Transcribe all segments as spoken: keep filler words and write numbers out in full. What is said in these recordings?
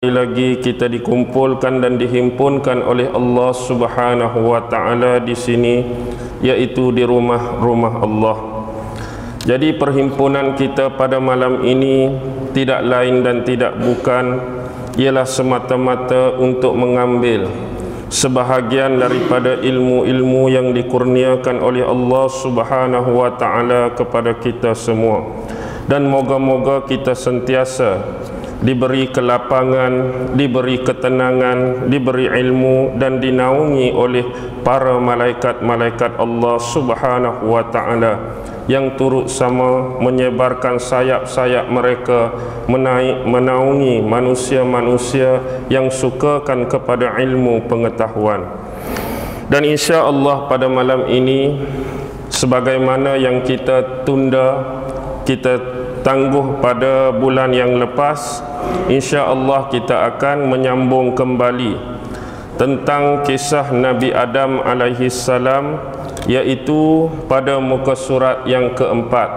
lagi kita dikumpulkan dan dihimpunkan oleh Allah Subhanahu wa taala di sini, yaitu di rumah-rumah Allah. Jadi perhimpunan kita pada malam ini tidak lain dan tidak bukan ialah semata-mata untuk mengambil sebahagian daripada ilmu-ilmu yang dikurniakan oleh Allah Subhanahu wa taala kepada kita semua. Dan moga-moga kita sentiasa diberi kelapangan, diberi ketenangan, diberi ilmu dan dinaungi oleh para malaikat-malaikat Allah Subhanahu wa taala yang turut sama menyebarkan sayap-sayap mereka menaik menaungi manusia-manusia yang sukakan kepada ilmu pengetahuan. Dan insya-Allah pada malam ini, sebagaimana yang kita tunda, kita tangguh pada bulan yang lepas, insya-Allah kita akan menyambung kembali tentang kisah Nabi Adam alaihi salam, iaitu pada muka surat yang keempat.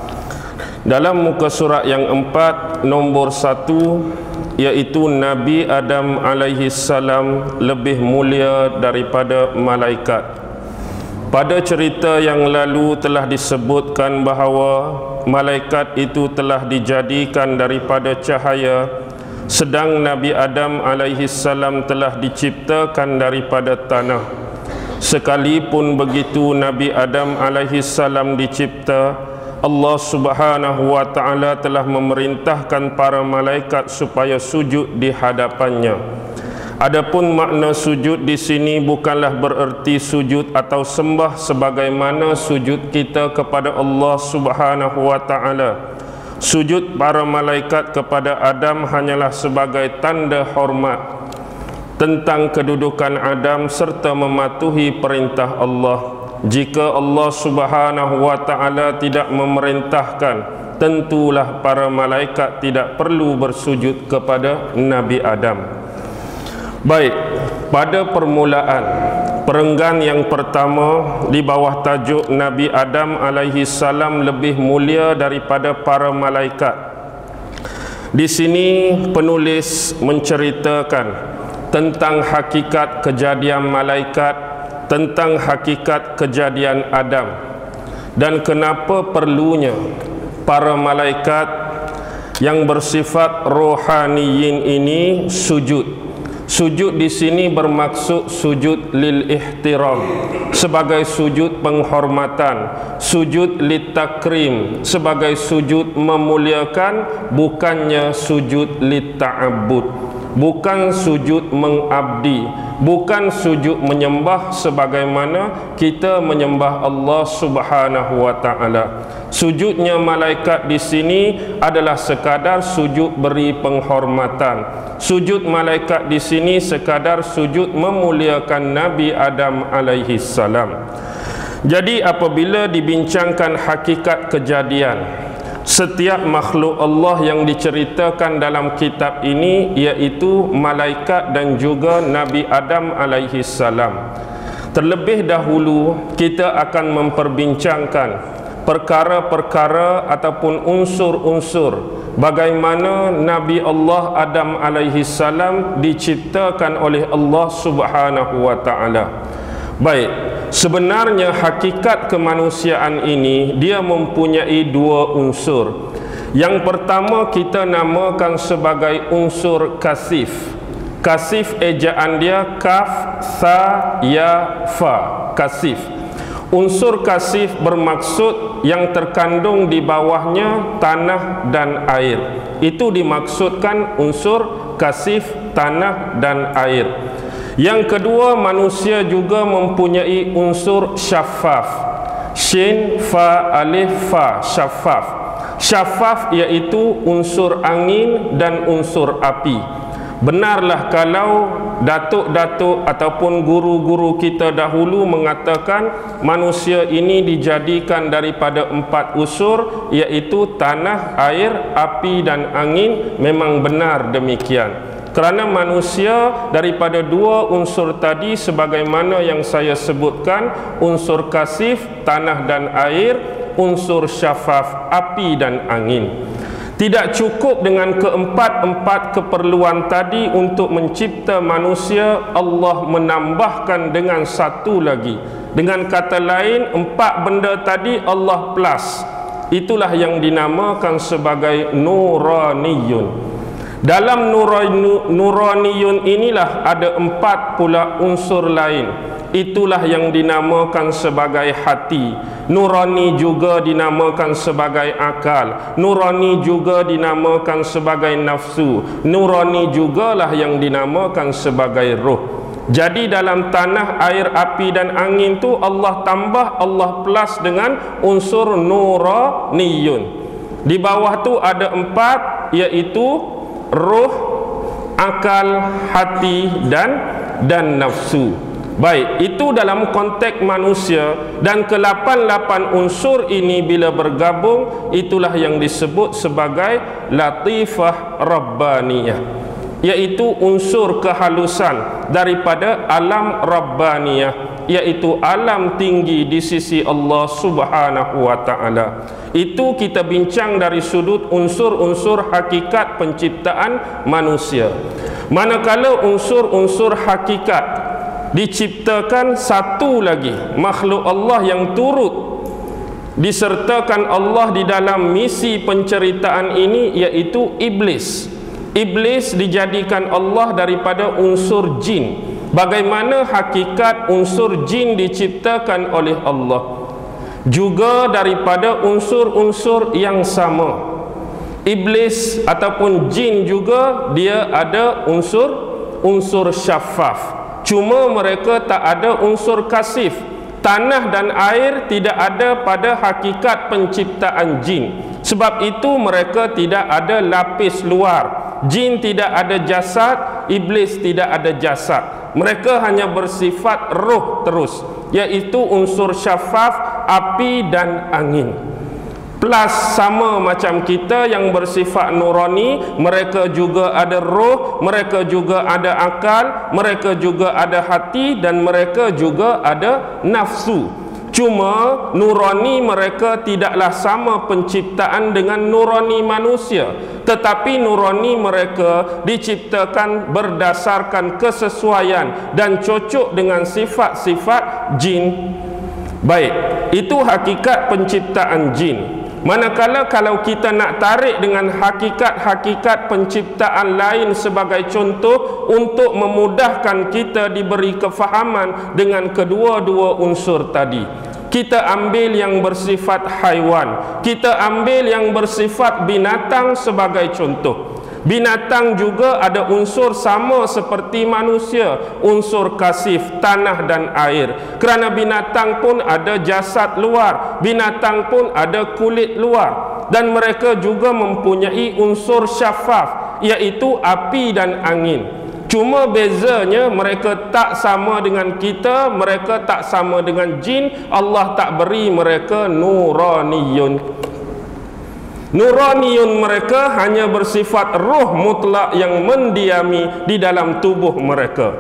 Dalam muka surat yang empat, nombor satu, iaitu Nabi Adam alaihi salam lebih mulia daripada malaikat. Pada cerita yang lalu telah disebutkan bahawa malaikat itu telah dijadikan daripada cahaya, sedang Nabi Adam alaihi salam telah diciptakan daripada tanah. Sekalipun begitu Nabi Adam alaihi salam dicipta, Allah Subhanahu wa taala telah memerintahkan para malaikat supaya sujud di hadapannya. Adapun makna sujud di sini bukanlah bererti sujud atau sembah sebagaimana sujud kita kepada Allah Subhanahu wa taala. Sujud para malaikat kepada Adam hanyalah sebagai tanda hormat tentang kedudukan Adam serta mematuhi perintah Allah. Jika Allah Subhanahu wa taala tidak memerintahkan, tentulah para malaikat tidak perlu bersujud kepada Nabi Adam. Baik, pada permulaan perenggan yang pertama di bawah tajuk Nabi Adam alaihi salam lebih mulia daripada para malaikat. Di sini penulis menceritakan tentang hakikat kejadian malaikat, tentang hakikat kejadian Adam, dan kenapa perlunya para malaikat yang bersifat rohaniyin ini sujud. Sujud di sini bermaksud sujud lil ihtiram, sebagai sujud penghormatan, sujud lit takrim, sebagai sujud memuliakan, bukannya sujud lit ta'abbud, bukan sujud mengabdi, bukan sujud menyembah sebagaimana kita menyembah Allah Subhanahu wa taala. Sujudnya malaikat di sini adalah sekadar sujud beri penghormatan. Sujud malaikat di sini sekadar sujud memuliakan Nabi Adam alaihi salam. Jadi apabila dibincangkan hakikat kejadian setiap makhluk Allah yang diceritakan dalam kitab ini, iaitu malaikat dan juga Nabi Adam alaihi salam, terlebih dahulu kita akan memperbincangkan perkara-perkara ataupun unsur-unsur bagaimana Nabi Allah Adam alaihi salam diciptakan oleh Allah Subhanahu wa taala. Baik, sebenarnya hakikat kemanusiaan ini dia mempunyai dua unsur. Yang pertama kita namakan sebagai unsur kasif. Kasif ejaan dia kaf, sa, ya, fa. Kasif. Unsur kasif bermaksud yang terkandung di bawahnya tanah dan air. Itu dimaksudkan unsur kasif, tanah dan air. Yang kedua, manusia juga mempunyai unsur syafaf. Shin, fa, alif, fa, syafaf. Syafaf iaitu unsur angin dan unsur api. Benarlah kalau datuk-datuk ataupun guru-guru kita dahulu mengatakan manusia ini dijadikan daripada empat unsur, iaitu tanah, air, api dan angin. Memang benar demikian. Kerana manusia daripada dua unsur tadi sebagaimana yang saya sebutkan, unsur kasif, tanah dan air, unsur syafaf, api dan angin. Tidak cukup dengan keempat-empat keperluan tadi untuk mencipta manusia, Allah menambahkan dengan satu lagi. Dengan kata lain, empat benda tadi Allah plus. Itulah yang dinamakan sebagai nuraniyun. Dalam nuraniyun inilah ada empat pula unsur lain. Itulah yang dinamakan sebagai hati. Nurani juga dinamakan sebagai akal. Nurani juga dinamakan sebagai nafsu. Nurani jugalah yang dinamakan sebagai roh. Jadi dalam tanah, air, api dan angin tu Allah tambah, Allah plus dengan unsur nuraniyun. Di bawah tu ada empat, iaitu roh, akal, hati dan dan nafsu. Baik, itu dalam konteks manusia, dan kelapan lapan unsur ini bila bergabung, itulah yang disebut sebagai latifah rabbaniyah, iaitu unsur kehalusan daripada alam rabbaniyah, iaitu alam tinggi di sisi Allah Subhanahu wa taala. Itu kita bincang dari sudut unsur-unsur hakikat penciptaan manusia. Manakala unsur-unsur hakikat diciptakan satu lagi makhluk Allah yang turut disertakan Allah di dalam misi penceritaan ini, iaitu iblis. Iblis dijadikan Allah daripada unsur jin. Bagaimana hakikat unsur jin diciptakan oleh Allah? Juga daripada unsur-unsur yang sama. Iblis ataupun jin juga dia ada unsur unsur syafaf. Cuma mereka tak ada unsur kasif. Tanah dan air tidak ada pada hakikat penciptaan jin. Sebab itu mereka tidak ada lapis luar. Jin tidak ada jasad, iblis tidak ada jasad. Mereka hanya bersifat roh terus, iaitu unsur syafaf, api dan angin. Plus sama macam kita yang bersifat nurani, mereka juga ada roh, mereka juga ada akal, mereka juga ada hati dan mereka juga ada nafsu. Cuma nurani mereka tidaklah sama penciptaan dengan nurani manusia, tetapi nurani mereka diciptakan berdasarkan kesesuaian dan cocok dengan sifat-sifat jin. Baik, itu hakikat penciptaan jin. Manakala kalau kita nak tarik dengan hakikat-hakikat penciptaan lain sebagai contoh untuk memudahkan kita diberi kefahaman dengan kedua-dua unsur tadi, kita ambil yang bersifat haiwan, kita ambil yang bersifat binatang sebagai contoh. Binatang juga ada unsur sama seperti manusia, unsur kasif, tanah dan air. Kerana binatang pun ada jasad luar, binatang pun ada kulit luar, dan mereka juga mempunyai unsur syafaf, iaitu api dan angin. Cuma bezanya mereka tak sama dengan kita, mereka tak sama dengan jin. Allah tak beri mereka nuraniyun. Nuraniyun mereka hanya bersifat roh mutlak yang mendiami di dalam tubuh mereka.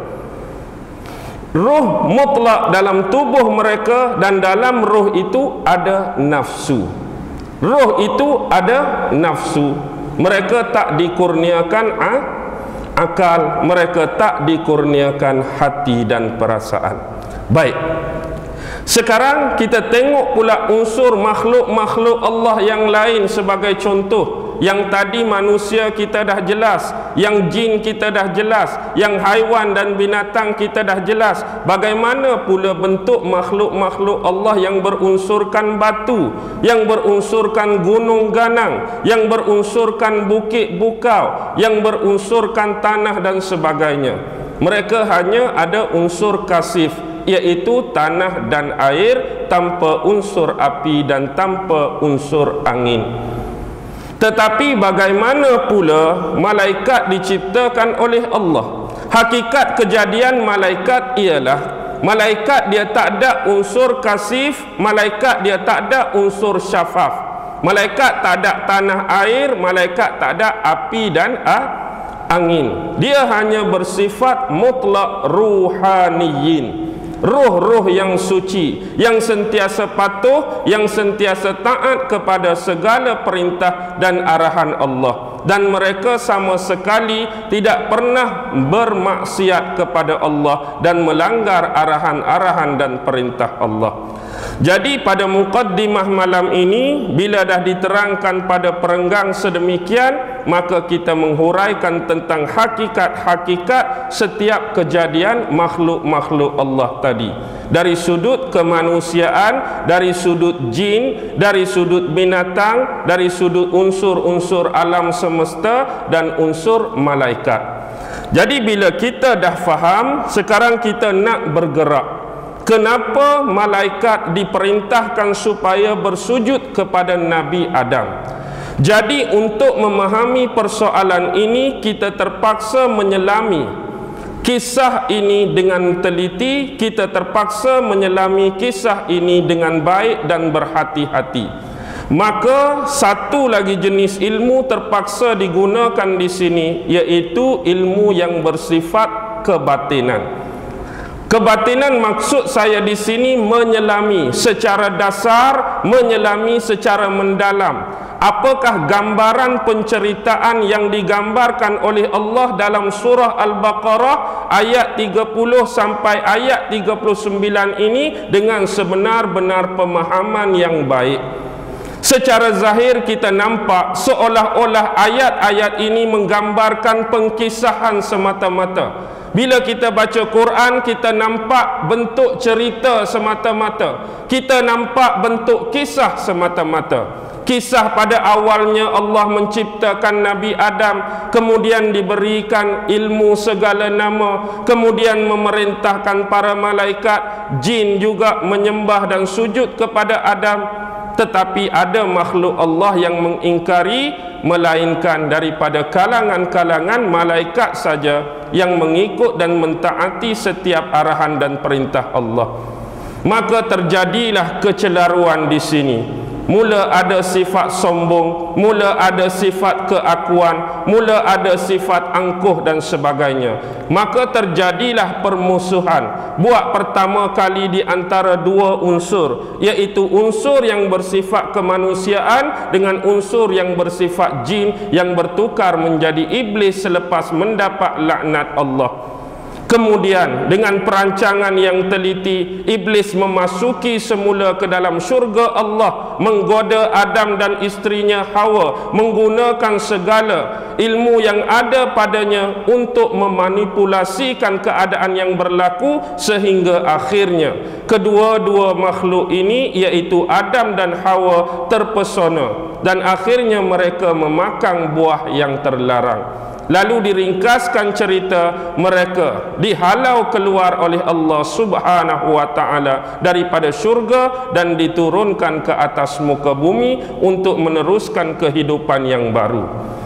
Roh mutlak dalam tubuh mereka, dan dalam roh itu ada nafsu. Roh itu ada nafsu. Mereka tak dikurniakan ah, akal, mereka tak dikurniakan hati dan perasaan. Baik, sekarang kita tengok pula unsur makhluk-makhluk Allah yang lain sebagai contoh. Yang tadi manusia kita dah jelas, yang jin kita dah jelas, yang haiwan dan binatang kita dah jelas. Bagaimana pula bentuk makhluk-makhluk Allah yang berunsurkan batu, yang berunsurkan gunung ganang, yang berunsurkan bukit bukau, yang berunsurkan tanah dan sebagainya? Mereka hanya ada unsur kasif, iaitu tanah dan air, tanpa unsur api dan tanpa unsur angin. Tetapi bagaimana pula malaikat diciptakan oleh Allah? Hakikat kejadian malaikat ialah malaikat dia tak ada unsur kasif, malaikat dia tak ada unsur syafaf, malaikat tak ada tanah air, malaikat tak ada api dan ah, angin. Dia hanya bersifat mutlak ruhaniyin. ruh-ruh yang suci, yang sentiasa patuh, yang sentiasa taat kepada segala perintah dan arahan Allah, dan mereka sama sekali tidak pernah bermaksiat kepada Allah dan melanggar arahan-arahan dan perintah Allah. Jadi pada muqaddimah malam ini, bila dah diterangkan pada perenggang sedemikian, maka kita menghuraikan tentang hakikat-hakikat setiap kejadian makhluk-makhluk Allah tadi, dari sudut kemanusiaan, dari sudut jin, dari sudut binatang, dari sudut unsur-unsur alam semesta dan unsur malaikat. Jadi bila kita dah faham, sekarang kita nak bergerak. Kenapa malaikat diperintahkan supaya bersujud kepada Nabi Adam? Jadi untuk memahami persoalan ini, kita terpaksa menyelami kisah ini dengan teliti, kita terpaksa menyelami kisah ini dengan baik dan berhati-hati. Maka satu lagi jenis ilmu terpaksa digunakan di sini, iaitu ilmu yang bersifat kebatinan. Kebatinan maksud saya di sini menyelami secara dasar, menyelami secara mendalam. Apakah gambaran penceritaan yang digambarkan oleh Allah dalam surah Al-Baqarah ayat tiga puluh sampai ayat tiga puluh sembilan ini dengan sebenar-benar pemahaman yang baik. Secara zahir kita nampak seolah-olah ayat-ayat ini menggambarkan pengkisahan semata-mata. Bila kita baca Quran, kita nampak bentuk cerita semata-mata, kita nampak bentuk kisah semata-mata. Kisah pada awalnya Allah menciptakan Nabi Adam, kemudian diberikan ilmu segala nama, kemudian memerintahkan para malaikat, jin juga menyembah dan sujud kepada Adam. Tetapi ada makhluk Allah yang mengingkari, melainkan daripada kalangan-kalangan malaikat saja yang mengikut dan mentaati setiap arahan dan perintah Allah. Maka terjadilah kecelaruan di sini. Mula ada sifat sombong, mula ada sifat keakuan, mula ada sifat angkuh dan sebagainya. Maka terjadilah permusuhan. Buat pertama kali di antara dua unsur, iaitu unsur yang bersifat kemanusiaan dengan unsur yang bersifat jin, yang bertukar menjadi iblis selepas mendapat laknat Allah. Kemudian dengan perancangan yang teliti, iblis memasuki semula ke dalam syurga Allah, menggoda Adam dan isterinya Hawa, menggunakan segala ilmu yang ada padanya untuk memanipulasikan keadaan yang berlaku, sehingga akhirnya kedua-dua makhluk ini, iaitu Adam dan Hawa, terpesona dan akhirnya mereka memakan buah yang terlarang. Lalu diringkaskan cerita, mereka dihalau keluar oleh Allah Subhanahu wa ta'ala daripada syurga dan diturunkan ke atas muka bumi untuk meneruskan kehidupan yang baru.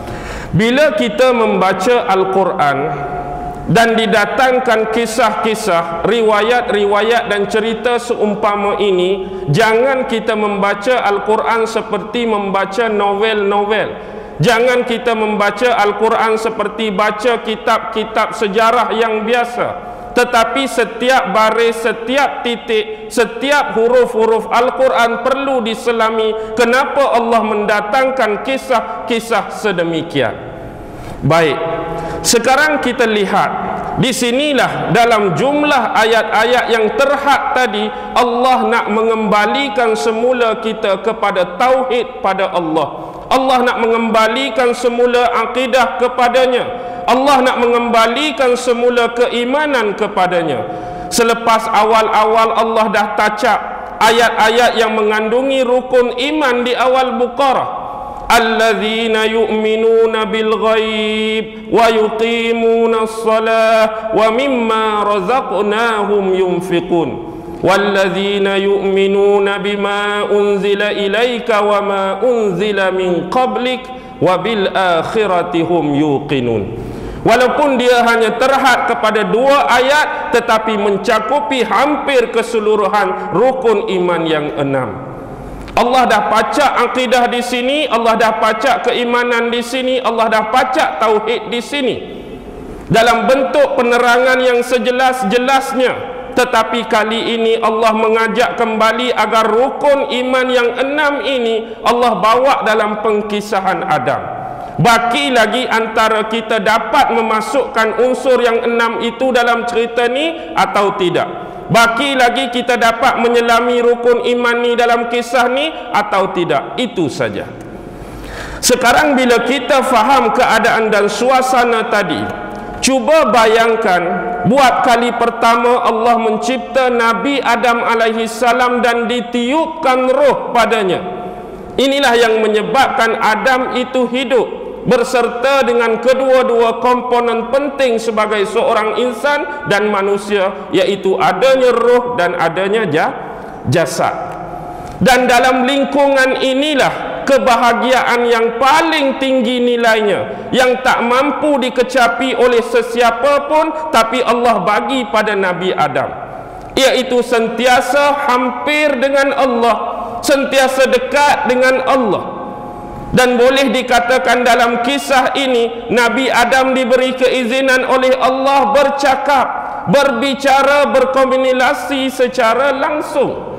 Bila kita membaca Al-Quran dan didatangkan kisah-kisah, riwayat-riwayat dan cerita seumpama ini, jangan kita membaca Al-Quran seperti membaca novel-novel. Jangan kita membaca Al-Quran seperti baca kitab-kitab sejarah yang biasa. Tetapi setiap baris, setiap titik, setiap huruf-huruf Al-Quran perlu diselami. Kenapa Allah mendatangkan kisah-kisah sedemikian? Baik, sekarang kita lihat, di sinilah dalam jumlah ayat-ayat yang terhad tadi, Allah nak mengembalikan semula kita kepada tauhid pada Allah. Allah nak mengembalikan semula akidah kepadanya. Allah nak mengembalikan semula keimanan kepadanya. Selepas awal-awal Allah dah tacap ayat-ayat yang mengandungi rukun iman di awal Baqarah. Alladzina yu'minuna bil ghaib wa yuqimuna as-salah wa mimma razaqnahum yunfiqun. وَالَّذِينَ يُؤْمِنُونَ بِمَا أُنْزِلَ إِلَيْكَ وَمَا أُنْزِلَ مِنْ قَبْلِكَ وَبِالْآخِرَةِ هُمْ يُوقِنُونَ. Walaupun dia hanya terhad kepada dua ayat, tetapi mencakupi hampir keseluruhan rukun iman yang enam. Allah dah pacak akidah di sini, Allah dah pacak keimanan di sini, Allah dah pacak tauhid di sini, dalam bentuk penerangan yang sejelas-jelasnya. tetapi kali ini Allah mengajak kembali agar rukun iman yang enam ini Allah bawa dalam pengkisahan Adam. Baki lagi antara kita dapat memasukkan unsur yang enam itu dalam cerita ni atau tidak. Baki lagi kita dapat menyelami rukun iman ni dalam kisah ni atau tidak. Itu saja. Sekarang bila kita faham keadaan dan suasana tadi, cuba bayangkan, buat kali pertama Allah mencipta Nabi Adam alaihi salam dan ditiupkan roh padanya. Inilah yang menyebabkan Adam itu hidup berserta dengan kedua-dua komponen penting sebagai seorang insan dan manusia, iaitu adanya roh dan adanya jasad. Dan dalam lingkungan inilah kebahagiaan yang paling tinggi nilainya, yang tak mampu dikecapi oleh sesiapa pun, tapi Allah bagi pada Nabi Adam, iaitu sentiasa hampir dengan Allah, sentiasa dekat dengan Allah. Dan boleh dikatakan dalam kisah ini Nabi Adam diberi keizinan oleh Allah bercakap, berbicara, berkomunikasi secara langsung.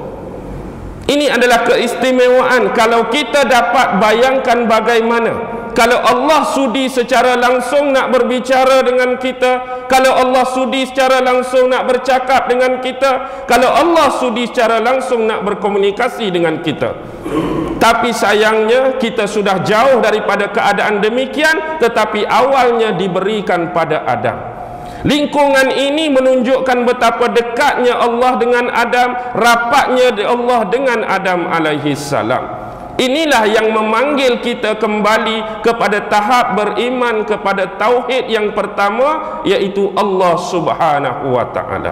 Ini adalah keistimewaan. Kalau kita dapat bayangkan bagaimana kalau Allah sudi secara langsung nak berbicara dengan kita, kalau Allah sudi secara langsung nak bercakap dengan kita, kalau Allah sudi secara langsung nak berkomunikasi dengan kita. Tapi sayangnya kita sudah jauh daripada keadaan demikian, tetapi awalnya diberikan pada Adam. Lingkungan ini menunjukkan betapa dekatnya Allah dengan Adam, rapatnya Allah dengan Adam alaihi salam. Inilah yang memanggil kita kembali kepada tahap beriman kepada tauhid yang pertama, iaitu Allah Subhanahu wa taala.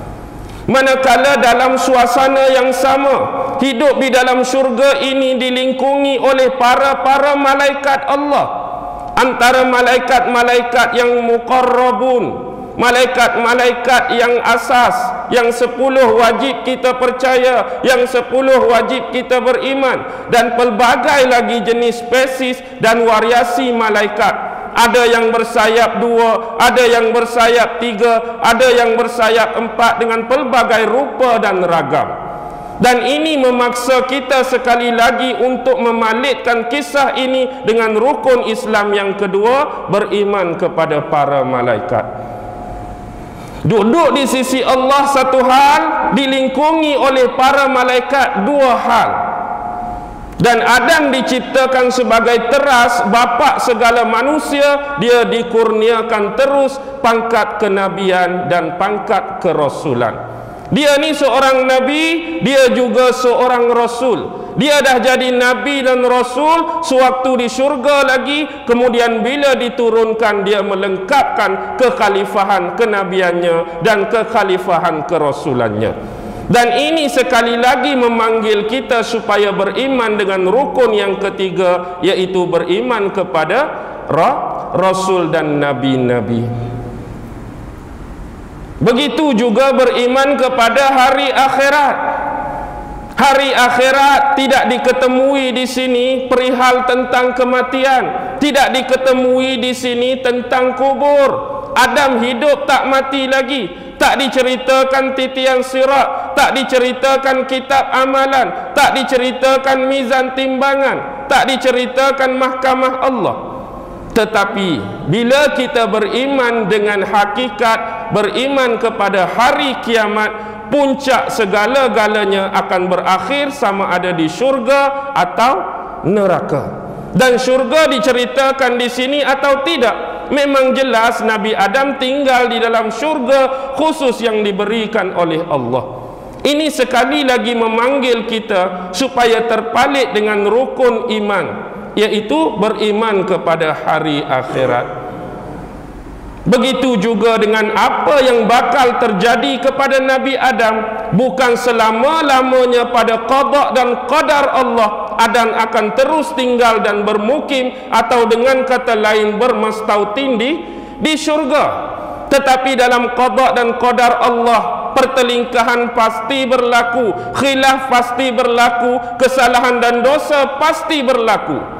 Manakala dalam suasana yang sama, hidup di dalam syurga ini dilingkungi oleh para-para malaikat Allah, antara malaikat-malaikat yang muqarrabun, malaikat-malaikat yang asas, yang sepuluh wajib kita percaya, yang sepuluh wajib kita beriman, dan pelbagai lagi jenis spesies dan variasi malaikat. Ada yang bersayap dua, ada yang bersayap tiga, ada yang bersayap empat, dengan pelbagai rupa dan ragam. Dan ini memaksa kita sekali lagi untuk memalitkan kisah ini dengan rukun Islam yang kedua, beriman kepada para malaikat. Duduk di sisi Allah satu hal, dilingkungi oleh para malaikat dua hal. Dan Adam diciptakan sebagai teras, bapa segala manusia. Dia dikurniakan terus pangkat kenabian dan pangkat kerasulan. Dia ni seorang nabi, dia juga seorang rasul. Dia dah jadi nabi dan rasul sewaktu di syurga lagi, kemudian bila diturunkan dia melengkapkan kekhalifahan kenabiannya dan kekhalifahan kerasulannya. Dan ini sekali lagi memanggil kita supaya beriman dengan rukun yang ketiga, iaitu beriman kepada rasul dan nabi-nabi. Begitu juga beriman kepada hari akhirat. Hari akhirat tidak diketemui di sini perihal tentang kematian, tidak diketemui di sini tentang kubur. Adam hidup tak mati lagi, tak diceritakan titian sirat, tak diceritakan kitab amalan, tak diceritakan mizan timbangan, tak diceritakan mahkamah Allah. Tetapi bila kita beriman dengan hakikat, beriman kepada hari kiamat, puncak segala-galanya akan berakhir sama ada di syurga atau neraka. Dan syurga diceritakan di sini atau tidak? Memang jelas Nabi Adam tinggal di dalam syurga khusus yang diberikan oleh Allah. Ini sekali lagi memanggil kita supaya terpalit dengan rukun iman, iaitu beriman kepada hari akhirat. Begitu juga dengan apa yang bakal terjadi kepada Nabi Adam. Bukan selama-lamanya pada qada dan qadar Allah Adam akan terus tinggal dan bermukim, atau dengan kata lain bermastautin di, di syurga. Tetapi dalam qada dan qadar Allah, pertelingkahan pasti berlaku, khilaf pasti berlaku, kesalahan dan dosa pasti berlaku.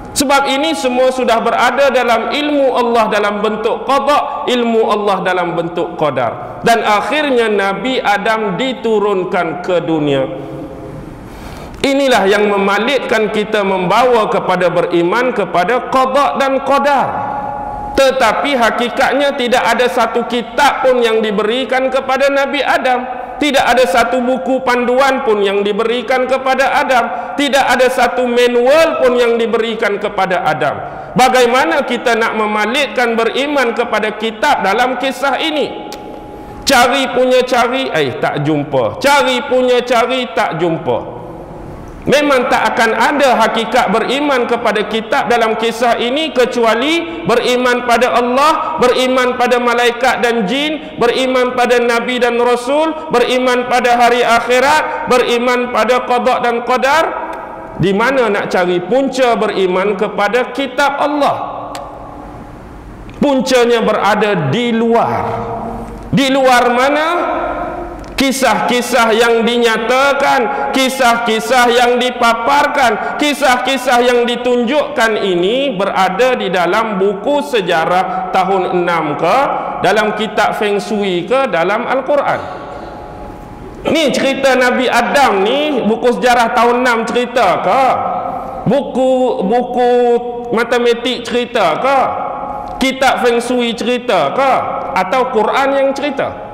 Sebab ini semua sudah berada dalam ilmu Allah dalam bentuk qada, ilmu Allah dalam bentuk qadar. Dan akhirnya Nabi Adam diturunkan ke dunia. Inilah yang memalitkan kita membawa kepada beriman kepada qada dan qadar. Tetapi hakikatnya tidak ada satu kitab pun yang diberikan kepada Nabi Adam. Tidak ada satu buku panduan pun yang diberikan kepada Adam. Tidak ada satu manual pun yang diberikan kepada Adam. Bagaimana kita nak memalitkan beriman kepada kitab dalam kisah ini? Cari punya cari, eh tak jumpa. Cari punya cari, tak jumpa. Memang tak akan ada hakikat beriman kepada kitab dalam kisah ini kecuali beriman pada Allah, beriman pada malaikat dan jin, beriman pada nabi dan rasul, beriman pada hari akhirat, beriman pada qada dan qadar. Di mana nak cari punca beriman kepada kitab Allah? Puncanya berada di luar. Di luar mana? Kisah-kisah yang dinyatakan, kisah-kisah yang dipaparkan, kisah-kisah yang ditunjukkan ini berada di dalam buku sejarah tahun enam ke, dalam kitab Feng Shui ke, dalam Al-Quran. Ni cerita Nabi Adam ni, buku sejarah tahun enam cerita ke? Buku buku matematik cerita ke? Kitab Feng Shui cerita ke? Atau Quran yang cerita?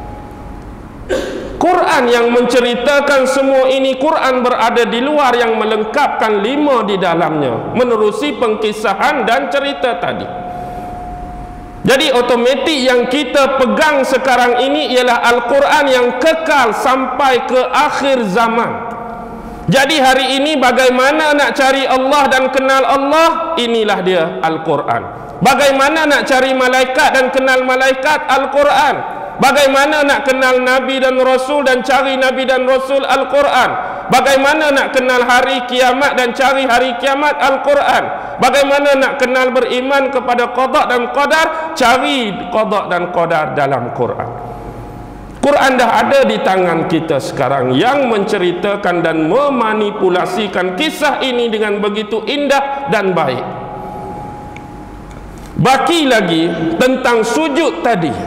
Quran yang menceritakan semua ini. Quran berada di luar yang melengkapkan lima di dalamnya, menerusi pengkisahan dan cerita tadi. Jadi otomatik yang kita pegang sekarang ini ialah Al-Quran yang kekal sampai ke akhir zaman. Jadi hari ini bagaimana nak cari Allah dan kenal Allah? Inilah dia Al-Quran. Bagaimana nak cari malaikat dan kenal malaikat? Al-Quran. Bagaimana nak kenal Nabi dan Rasul dan cari Nabi dan Rasul? Al-Quran. Bagaimana nak kenal hari kiamat dan cari hari kiamat? Al-Quran. Bagaimana nak kenal beriman kepada qada dan qadar? Cari qada dan qadar dalam Quran. Quran dah ada di tangan kita sekarang yang menceritakan dan memanipulasikan kisah ini dengan begitu indah dan baik. Baki lagi tentang sujud tadi.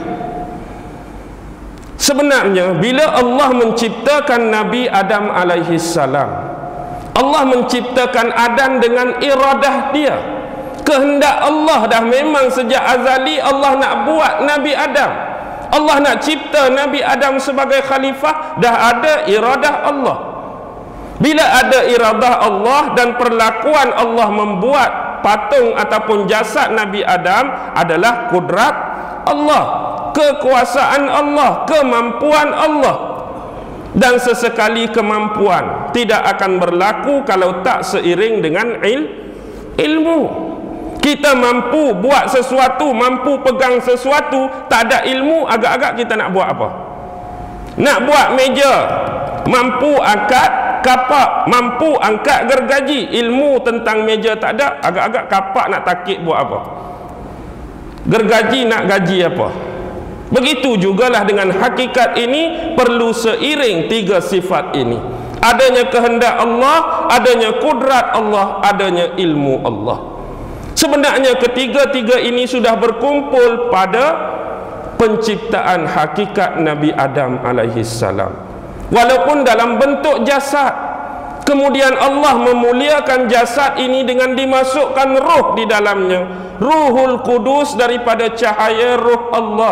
Sebenarnya bila Allah menciptakan Nabi Adam alaihi salam, Allah menciptakan Adam dengan iradah dia. Kehendak Allah dah memang sejak azali Allah nak buat Nabi Adam. Allah nak cipta Nabi Adam sebagai khalifah, dah ada iradah Allah. Bila ada iradah Allah dan perlakuan Allah membuat patung ataupun jasad Nabi Adam adalah kudrat Allah, kekuasaan Allah, kemampuan Allah. Dan sesekali kemampuan tidak akan berlaku kalau tak seiring dengan il, ilmu. Kita mampu buat sesuatu, mampu pegang sesuatu, tak ada ilmu, agak-agak kita nak buat apa? Nak buat meja, mampu angkat kapak, mampu angkat gergaji, ilmu tentang meja tak ada, agak-agak kapak nak takik buat apa? Gergaji nak gaji apa? Begitu jugalah dengan hakikat ini, perlu seiring tiga sifat ini. Adanya kehendak Allah, adanya kudrat Allah, adanya ilmu Allah. Sebenarnya ketiga-tiga ini sudah berkumpul pada penciptaan hakikat Nabi Adam alaihi salam. Walaupun dalam bentuk jasad, kemudian Allah memuliakan jasad ini dengan dimasukkan ruh di dalamnya, Ruhul Kudus daripada cahaya ruh Allah.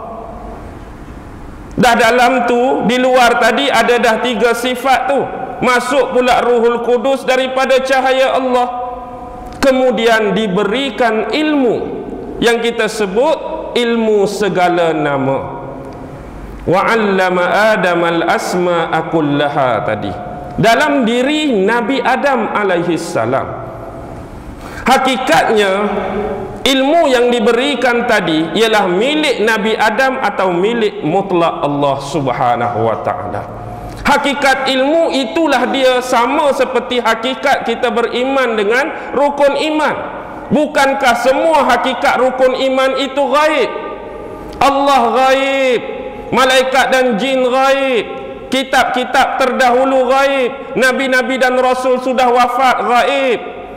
Dah dalam tu, di luar tadi ada dah tiga sifat tu, masuk pula Ruhul Kudus daripada cahaya Allah. Kemudian diberikan ilmu yang kita sebut ilmu segala nama. Wa 'allama Adam al-asma'a kullaha tadi. Dalam diri Nabi Adam alaihi salam. Hakikatnya ilmu yang diberikan tadi ialah milik Nabi Adam atau milik mutlak Allah Subhanahu wa taala. Hakikat ilmu itulah dia sama seperti hakikat kita beriman dengan rukun iman. Bukankah semua hakikat rukun iman itu gaib? Allah gaib, malaikat dan jin gaib, kitab-kitab terdahulu gaib, nabi-nabi dan rasul sudah wafat gaib.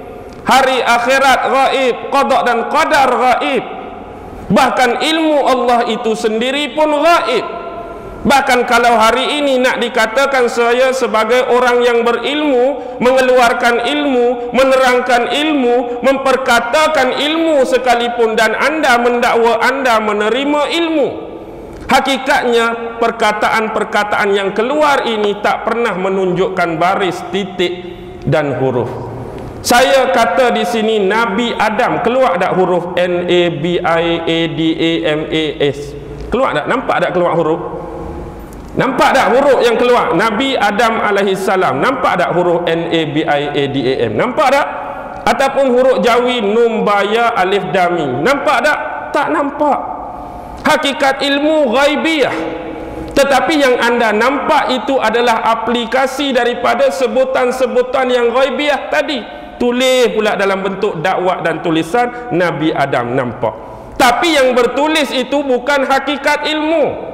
hari akhirat gaib, qada dan qadar gaib. Bahkan ilmu Allah itu sendiri pun gaib. Bahkan kalau hari ini nak dikatakan saya sebagai orang yang berilmu, mengeluarkan ilmu, menerangkan ilmu, memperkatakan ilmu sekalipun, dan anda mendakwa anda menerima ilmu, hakikatnya perkataan-perkataan yang keluar ini tak pernah menunjukkan baris, titik dan huruf. Saya kata di sini Nabi Adam, keluar tak huruf N A B I A D A M A S? Keluar tak? Nampak tak keluar huruf? Nampak tak huruf yang keluar? Nabi Adam alaihi salam, nampak tak huruf N A B I A D A M? Nampak tak? Ataupun huruf Jawi Nun Ba Ya Alif Dam Mim? Nampak tak? Tak nampak. Hakikat ilmu ghaibiyah. Tetapi yang anda nampak itu adalah aplikasi daripada sebutan-sebutan yang ghaibiyah tadi. Tulis pula dalam bentuk dakwah dan tulisan Nabi Adam, nampak. Tapi yang bertulis itu bukan hakikat ilmu.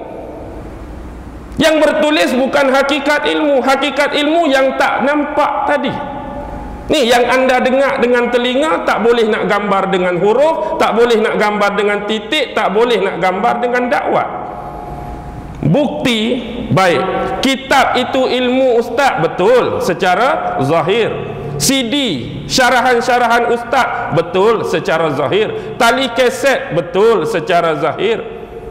Yang bertulis bukan hakikat ilmu. Hakikat ilmu yang tak nampak tadi. Ni yang anda dengar dengan telinga, tak boleh nak gambar dengan huruf, tak boleh nak gambar dengan titik, tak boleh nak gambar dengan dakwah. Bukti, baik, kitab itu ilmu ustaz, betul, secara zahir. C D, syarahan-syarahan ustaz, betul, secara zahir. Tali keset, betul, secara zahir.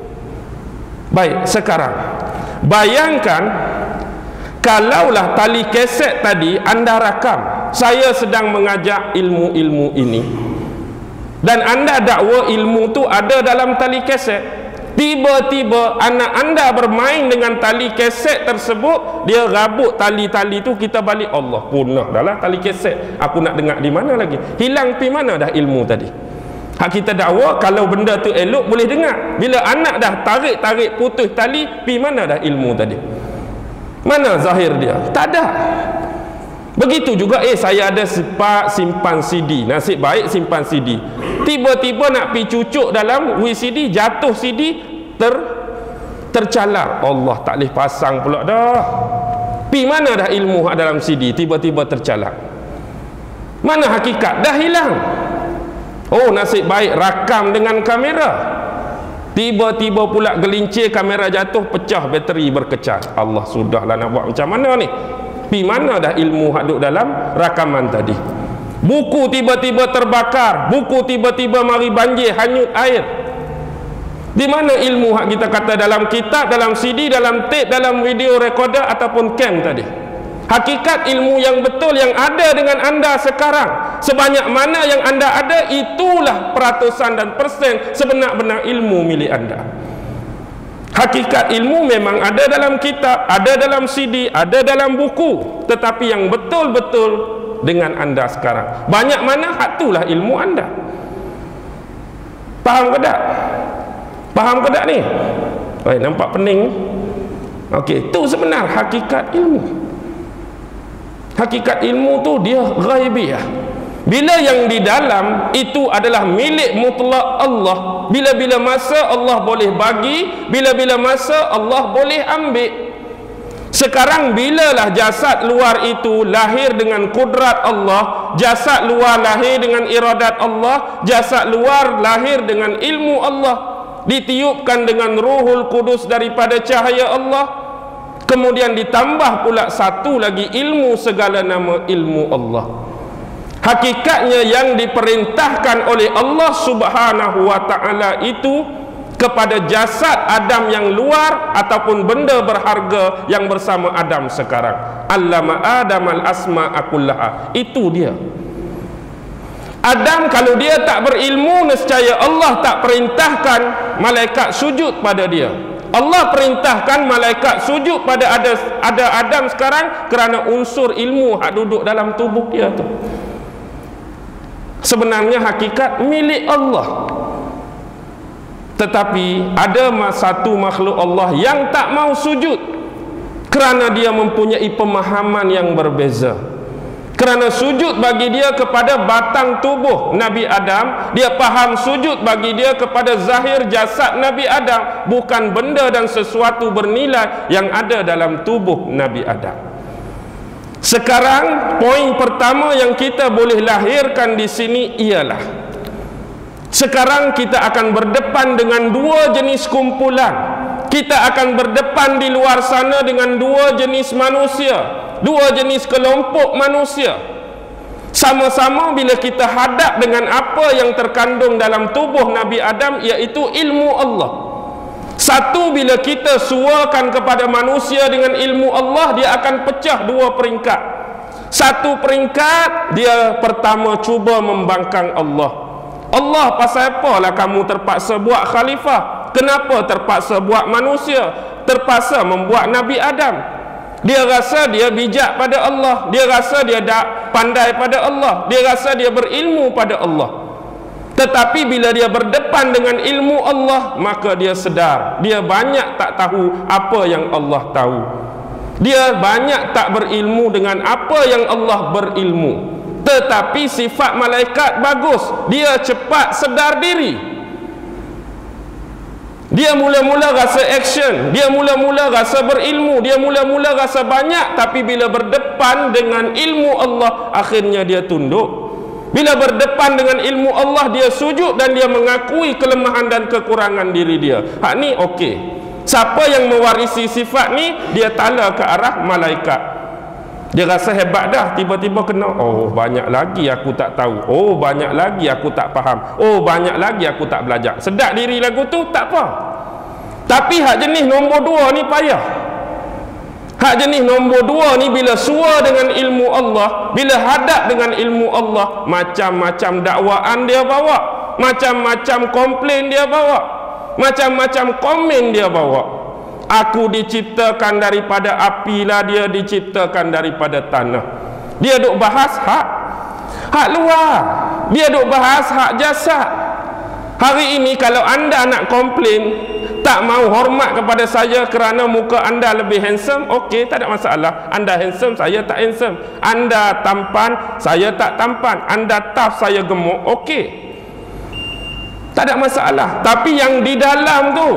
Baik, sekarang bayangkan kalaulah tali keset tadi anda rakam, saya sedang mengajak ilmu-ilmu ini, dan anda dakwa ilmu tu ada dalam tali keset. Tiba-tiba anak anda bermain dengan tali keset tersebut, dia rabut tali-tali tu, kita balik, Allah, punah dah lah tali keset, aku nak dengar di mana lagi? Hilang pi mana dah ilmu tadi? Hak kita dakwa kalau benda tu elok boleh dengar. Bila anak dah tarik-tarik putus tali, pi mana dah ilmu tadi? Mana zahir dia? Tak ada. Begitu juga eh saya ada sepak simpan C D. Nasib baik simpan C D. Tiba-tiba nak pi cucuk dalam V C D, jatuh C D, ter tercalar. Allah, tak boleh pasang pula dah. Pi mana dah ilmu dalam C D? Tiba-tiba tercalar. Mana hakikat? Dah hilang. Oh, nasib baik rakam dengan kamera. Tiba-tiba pula gelincir kamera jatuh, pecah bateri berkecas. Allah, sudahlah nak buat macam mana ni? Pi mana dah ilmu hak duk dalam rakaman tadi? Buku tiba-tiba terbakar, buku tiba-tiba mari banjir, hanyut air. Di mana ilmu hak kita kata dalam kitab, dalam C D, dalam tape, dalam video recorder ataupun cam tadi? Hakikat ilmu yang betul yang ada dengan anda sekarang, sebanyak mana yang anda ada, itulah peratusan dan persen sebenar-benar ilmu milik anda. Hakikat ilmu memang ada dalam kitab, ada dalam C D, ada dalam buku, tetapi yang betul-betul dengan anda sekarang, banyak mana hak itulah ilmu anda. Faham ke tak? Faham ke tak ni? Baik, nampak pening? Okey, itu sebenar hakikat ilmu. Hakikat ilmu tu dia ghaibiyah. Bila yang di dalam itu adalah milik mutlak Allah, bila-bila masa Allah boleh bagi, bila-bila masa Allah boleh ambil. Sekarang bilalah jasad luar itu lahir dengan kudrat Allah, jasad luar lahir dengan iradat Allah, jasad luar lahir dengan ilmu Allah, ditiupkan dengan Ruhul Kudus daripada cahaya Allah, kemudian ditambah pula satu lagi ilmu, segala nama ilmu Allah. Hakikatnya yang diperintahkan oleh Allah Subhanahu wa ta'ala itu kepada jasad Adam yang luar ataupun benda berharga yang bersama Adam sekarang. Allama Adam al-asma'a kullaha. Itu dia. Adam kalau dia tak berilmu, nescaya Allah tak perintahkan malaikat sujud pada dia. Allah perintahkan malaikat sujud pada ada ada Adam sekarang kerana unsur ilmu hak duduk dalam tubuh dia tu. Sebenarnya hakikat milik Allah. Tetapi ada satu makhluk Allah yang tak mau sujud kerana dia mempunyai pemahaman yang berbeza. Kerana sujud bagi dia kepada batang tubuh Nabi Adam, dia faham sujud bagi dia kepada zahir jasad Nabi Adam, bukan benda dan sesuatu bernilai yang ada dalam tubuh Nabi Adam. Sekarang poin pertama yang kita boleh lahirkan di sini ialah, sekarang kita akan berdepan dengan dua jenis kumpulan. Kita akan berdepan di luar sana dengan dua jenis manusia, dua jenis kelompok manusia. Sama-sama bila kita hadap dengan apa yang terkandung dalam tubuh Nabi Adam, iaitu ilmu Allah. Satu, bila kita suakan kepada manusia dengan ilmu Allah, dia akan pecah dua peringkat. Satu peringkat, dia pertama cuba membangkang Allah. Allah, pasal apalah kamu terpaksa buat khalifah? Kenapa terpaksa buat manusia? Terpaksa membuat Nabi Adam. Dia rasa dia bijak pada Allah, dia rasa dia dak pandai pada Allah, dia rasa dia berilmu pada Allah. Tetapi bila dia berdepan dengan ilmu Allah, maka dia sedar dia banyak tak tahu apa yang Allah tahu. Dia banyak tak berilmu dengan apa yang Allah berilmu. Tetapi sifat malaikat bagus, dia cepat sedar diri. Dia mula-mula rasa action, dia mula-mula rasa berilmu, dia mula-mula rasa banyak, tapi bila berdepan dengan ilmu Allah, akhirnya dia tunduk. Bila berdepan dengan ilmu Allah, dia sujud dan dia mengakui kelemahan dan kekurangan diri dia. Hak ni okey. Siapa yang mewarisi sifat ni, dia tala ke arah malaikat. Dia rasa hebat dah, tiba-tiba kena, oh banyak lagi aku tak tahu, oh banyak lagi aku tak faham, oh banyak lagi aku tak belajar. Sedap diri lagu tu, tak apa. Tapi hak jenis nombor dua ni payah. Hak jenis nombor dua ni bila sua dengan ilmu Allah, bila hadap dengan ilmu Allah, macam-macam dakwaan dia bawa, macam-macam komplain dia bawa, macam-macam komen dia bawa. Aku diciptakan daripada api lah, dia diciptakan daripada tanah. Dia duk bahas hak hak luar, dia duk bahas hak jasad. Hari ini kalau anda nak komplain, tak mau hormat kepada saya kerana muka anda lebih handsome, okey, tak ada masalah. Anda handsome, saya tak handsome. Anda tampan, saya tak tampan. Anda tough, saya gemuk, okey, tak ada masalah. Tapi yang di dalam tu,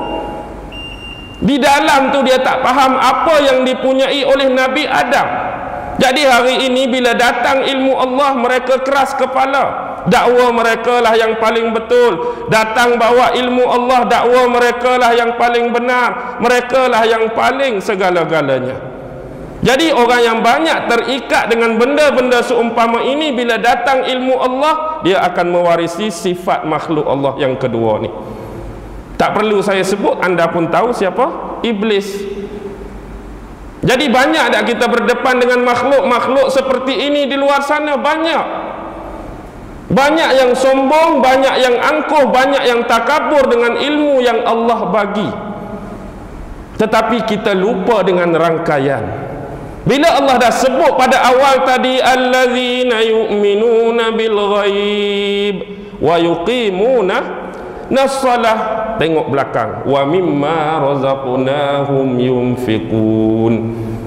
di dalam tu dia tak faham apa yang dipunyai oleh Nabi Adam. Jadi hari ini bila datang ilmu Allah, mereka keras kepala. Dakwa mereka lah yang paling betul. Datang bawa ilmu Allah, dakwa mereka lah yang paling benar. Mereka lah yang paling segala-galanya. Jadi orang yang banyak terikat dengan benda-benda seumpama ini, bila datang ilmu Allah, dia akan mewarisi sifat makhluk Allah yang kedua ni. Tak perlu saya sebut, anda pun tahu siapa? Iblis. Jadi banyak tak kita berdepan dengan makhluk-makhluk seperti ini di luar sana? Banyak. Banyak yang sombong, banyak yang angkuh, banyak yang takabur dengan ilmu yang Allah bagi. Tetapi kita lupa dengan rangkaian. Bila Allah dah sebut pada awal tadi, allazina yu'minuna bil ghaib wa yuqimuna nas-salah, tengok belakang, wa mimma razaqnahum yunfiqun.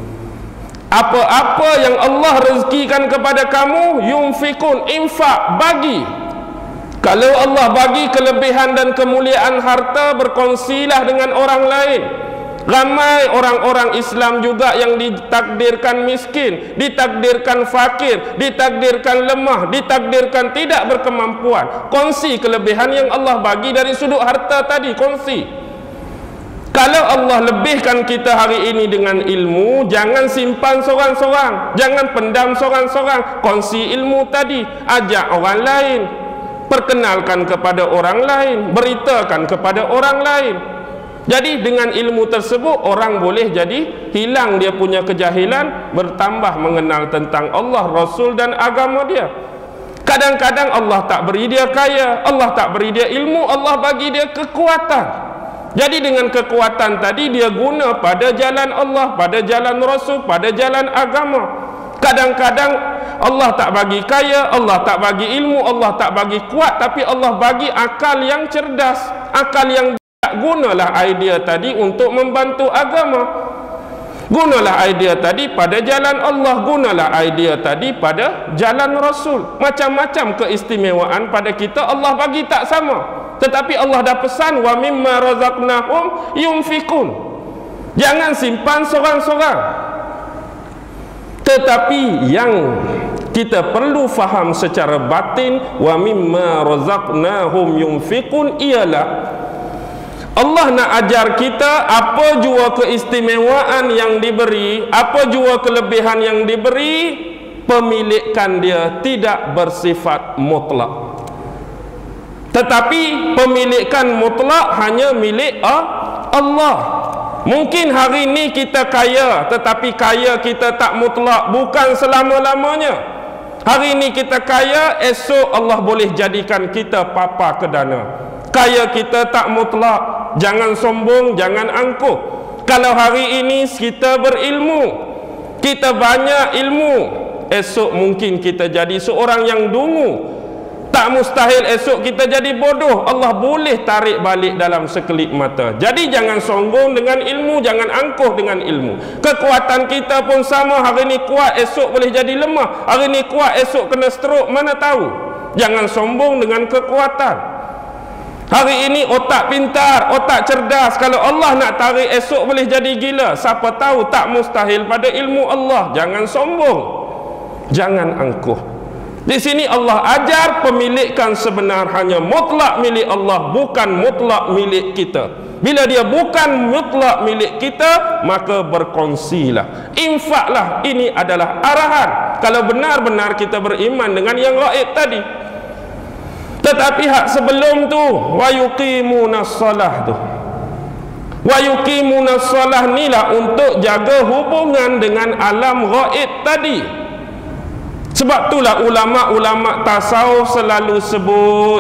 Apa-apa yang Allah rezekikan kepada kamu, yunfiqun, infak, bagi. Kalau Allah bagi kelebihan dan kemuliaan harta, berkongsilah dengan orang lain. Ramai orang-orang Islam juga yang ditakdirkan miskin, ditakdirkan fakir, ditakdirkan lemah, ditakdirkan tidak berkemampuan. Kongsi kelebihan yang Allah bagi dari sudut harta tadi, kongsi. Kalau Allah lebihkan kita hari ini dengan ilmu, jangan simpan sorang-sorang, jangan pendam sorang-sorang. Kongsi ilmu tadi, ajak orang lain, perkenalkan kepada orang lain, beritakan kepada orang lain. Jadi dengan ilmu tersebut, orang boleh jadi hilang dia punya kejahilan, bertambah mengenal tentang Allah, Rasul dan agama dia. Kadang-kadang Allah tak beri dia kaya, Allah tak beri dia ilmu, Allah bagi dia kekuatan. Jadi dengan kekuatan tadi, dia guna pada jalan Allah, pada jalan Rasul, pada jalan agama. Kadang-kadang Allah tak bagi kaya, Allah tak bagi ilmu, Allah tak bagi kuat, tapi Allah bagi akal yang cerdas, akal yang gunalah idea tadi untuk membantu agama. Gunalah idea tadi pada jalan Allah, gunalah idea tadi pada jalan Rasul. Macam-macam keistimewaan pada kita Allah bagi tak sama. Tetapi Allah dah pesan, wa mimma razaqnahum yunfiqun. Jangan simpan sorang-sorang. Tetapi yang kita perlu faham secara batin, wa mimma razaqnahum yunfiqun, ialah Allah nak ajar kita apa jua keistimewaan yang diberi, apa jua kelebihan yang diberi, pemilikan dia tidak bersifat mutlak. Tetapi pemilikan mutlak hanya milik Allah. Mungkin hari ini kita kaya, tetapi kaya kita tak mutlak, bukan selama-lamanya. Hari ini kita kaya, esok Allah boleh jadikan kita papa ke dana. Kaya kita tak mutlak. Jangan sombong, jangan angkuh. Kalau hari ini kita berilmu, kita banyak ilmu, esok mungkin kita jadi seorang yang dungu. Tak mustahil esok kita jadi bodoh. Allah boleh tarik balik dalam sekelip mata. Jadi jangan sombong dengan ilmu, jangan angkuh dengan ilmu. Kekuatan kita pun sama. Hari ini kuat, esok boleh jadi lemah. Hari ini kuat, esok kena stroke, mana tahu. Jangan sombong dengan kekuatan. Hari ini otak pintar, otak cerdas. Kalau Allah nak tarik, esok boleh jadi gila. Siapa tahu, tak mustahil pada ilmu Allah. Jangan sombong, jangan angkuh. Di sini Allah ajar pemilikan sebenar hanya mutlak milik Allah, bukan mutlak milik kita. Bila dia bukan mutlak milik kita, maka berkongsilah, infaklah. Ini adalah arahan kalau benar-benar kita beriman dengan yang gaib tadi. Tetapi hak sebelum tu, wa yuqimunas salah tu, wa yuqimunas salah ni lah untuk jaga hubungan dengan alam gaib tadi. Sebab itulah ulama-ulama tasawuf selalu sebut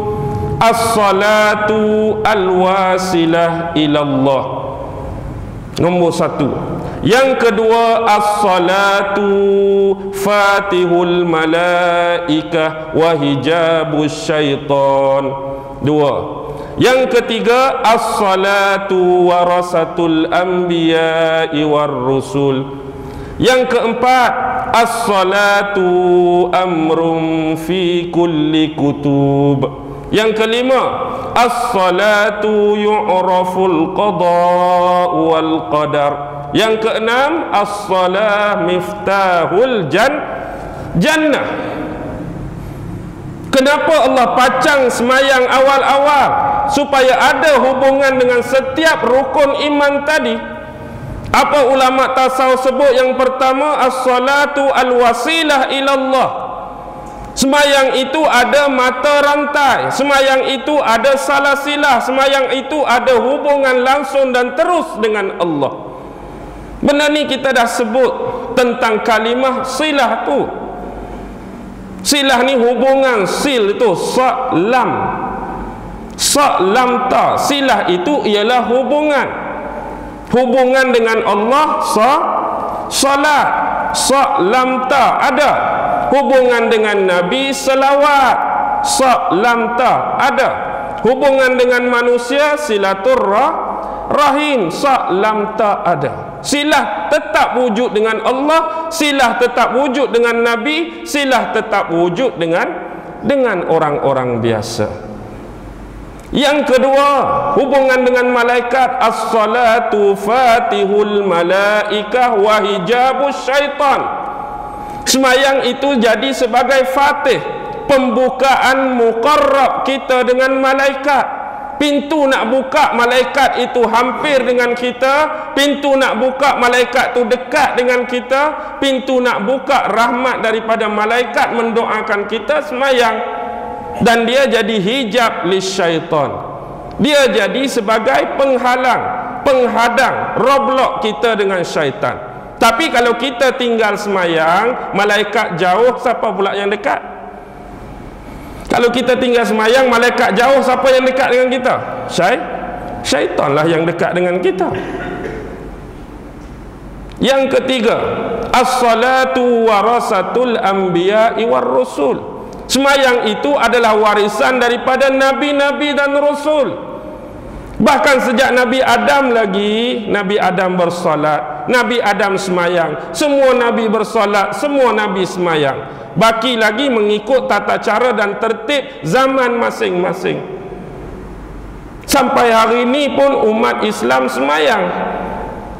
as-salatu al-wasilah ilallah. Nombor satu. Yang kedua, as-salatu fatihul malaikah wa hijabus syaitan. Dua. Yang ketiga, as-salatu warasatul anbiya'i war rusul. Yang keempat, as-salatu amrum fi kulli kutub. Yang kelima, as-salatu yu'raful qada' wal qadar. Yang keenam, as-salah miftahul jan jannah. Kenapa Allah pacang semayang awal-awal? Supaya ada hubungan dengan setiap rukun iman tadi. Apa ulama tasawuf sebut? Yang pertama, as-salatu al-wasilah ilallah. Semayang itu ada mata rantai, semayang itu ada salasilah, semayang itu ada hubungan langsung dan terus dengan Allah. Benda ni kita dah sebut tentang kalimah silah tu. Silah ni hubungan, sil itu sa lam, sa lam ta. Silah itu ialah hubungan. Hubungan dengan Allah, sa salat, sa lam ta ada. Hubungan dengan Nabi, selawat, sa lam ta ada. Hubungan dengan manusia, silaturrahim, sa lam ta ada. Silah tetap wujud dengan Allah, silah tetap wujud dengan Nabi, silah tetap wujud dengan dengan orang-orang biasa. Yang kedua, hubungan dengan malaikat, as-salatu fatihul malaikah wa hijabus syaitan. Semayang itu jadi sebagai fatih, pembukaan muqarrab kita dengan malaikat. Pintu nak buka malaikat itu hampir dengan kita, pintu nak buka malaikat itu dekat dengan kita, pintu nak buka rahmat daripada malaikat mendoakan kita semayang. Dan dia jadi hijab lisyaitan. Dia jadi sebagai penghalang, penghadang, roblok kita dengan syaitan. Tapi kalau kita tinggal semayang, malaikat jauh, siapa pula yang dekat? Kalau kita tinggal semayang, malaikat jauh, siapa yang dekat dengan kita? Syai syaitanlah yang dekat dengan kita. Yang ketiga, as-salatu warasatul anbiya'i war rusul. Semayang itu adalah warisan daripada nabi-nabi dan rasul. Bahkan sejak Nabi Adam lagi, Nabi Adam bersolat, Nabi Adam semayang, semua nabi bersolat, semua nabi semayang. Baki lagi mengikut tata cara dan tertib zaman masing-masing. Sampai hari ini pun umat Islam semayang.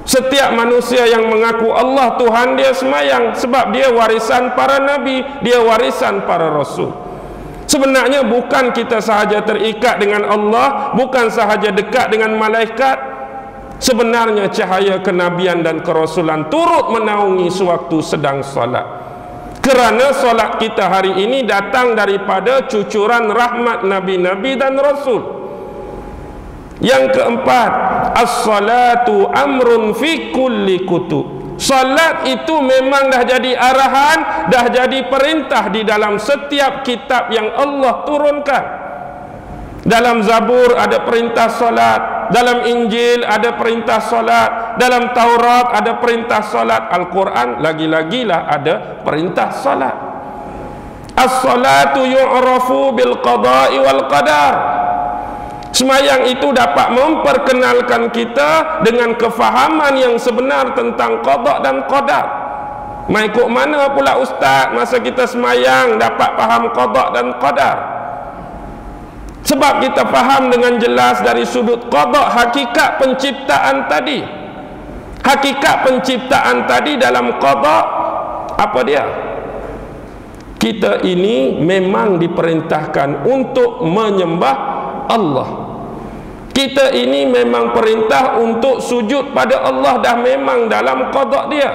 Setiap manusia yang mengaku Allah Tuhan dia semayang, sebab dia warisan para nabi, dia warisan para rasul. Sebenarnya bukan kita sahaja terikat dengan Allah, bukan sahaja dekat dengan malaikat. Sebenarnya cahaya kenabian dan kerasulan turut menaungi sewaktu sedang solat. Kerana solat kita hari ini datang daripada cucuran rahmat nabi-nabi dan rasul. Yang keempat, as-salatu amrun fi kulli kutub. Salat itu memang dah jadi arahan, dah jadi perintah di dalam setiap kitab yang Allah turunkan. Dalam Zabur ada perintah salat, dalam Injil ada perintah salat, dalam Taurat ada perintah salat, Al-Quran lagi-lagilah ada perintah salat. As-salatu yu'rafu bil qada'i wal qadar. Semayang itu dapat memperkenalkan kita dengan kefahaman yang sebenar tentang qada dan qadar. Mai kok mana pula ustaz masa kita semayang dapat faham qada dan qadar? Sebab kita faham dengan jelas dari sudut qada hakikat penciptaan tadi. Hakikat penciptaan tadi dalam qada apa dia? Kita ini memang diperintahkan untuk menyembah Allah. Kita ini memang perintah untuk sujud pada Allah, dah memang dalam qada dia.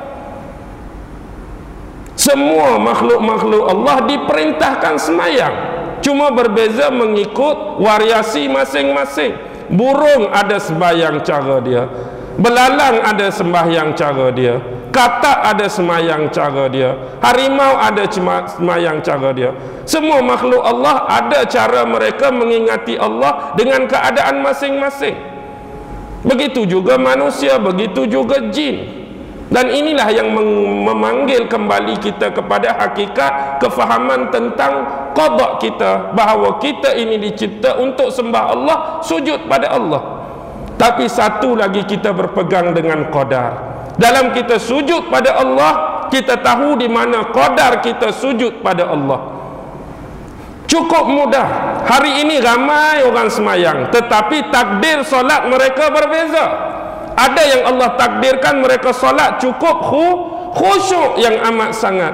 Semua makhluk-makhluk Allah diperintahkan semayang, cuma berbeza mengikut variasi masing-masing. Burung ada sembahyang cara dia, belalang ada sembahyang cara dia, katak ada semayang cara dia, harimau ada semayang cara dia. Semua makhluk Allah ada cara mereka mengingati Allah dengan keadaan masing-masing. Begitu juga manusia, begitu juga jin. Dan inilah yang memanggil kembali kita kepada hakikat kefahaman tentang qada kita, bahawa kita ini dicipta untuk sembah Allah, sujud pada Allah. Tapi satu lagi kita berpegang dengan qadar. Dalam kita sujud pada Allah, kita tahu di mana qadar kita sujud pada Allah. Cukup mudah. Hari ini ramai orang semayang, tetapi takdir solat mereka berbeza. Ada yang Allah takdirkan mereka solat cukup khusyuk yang amat sangat.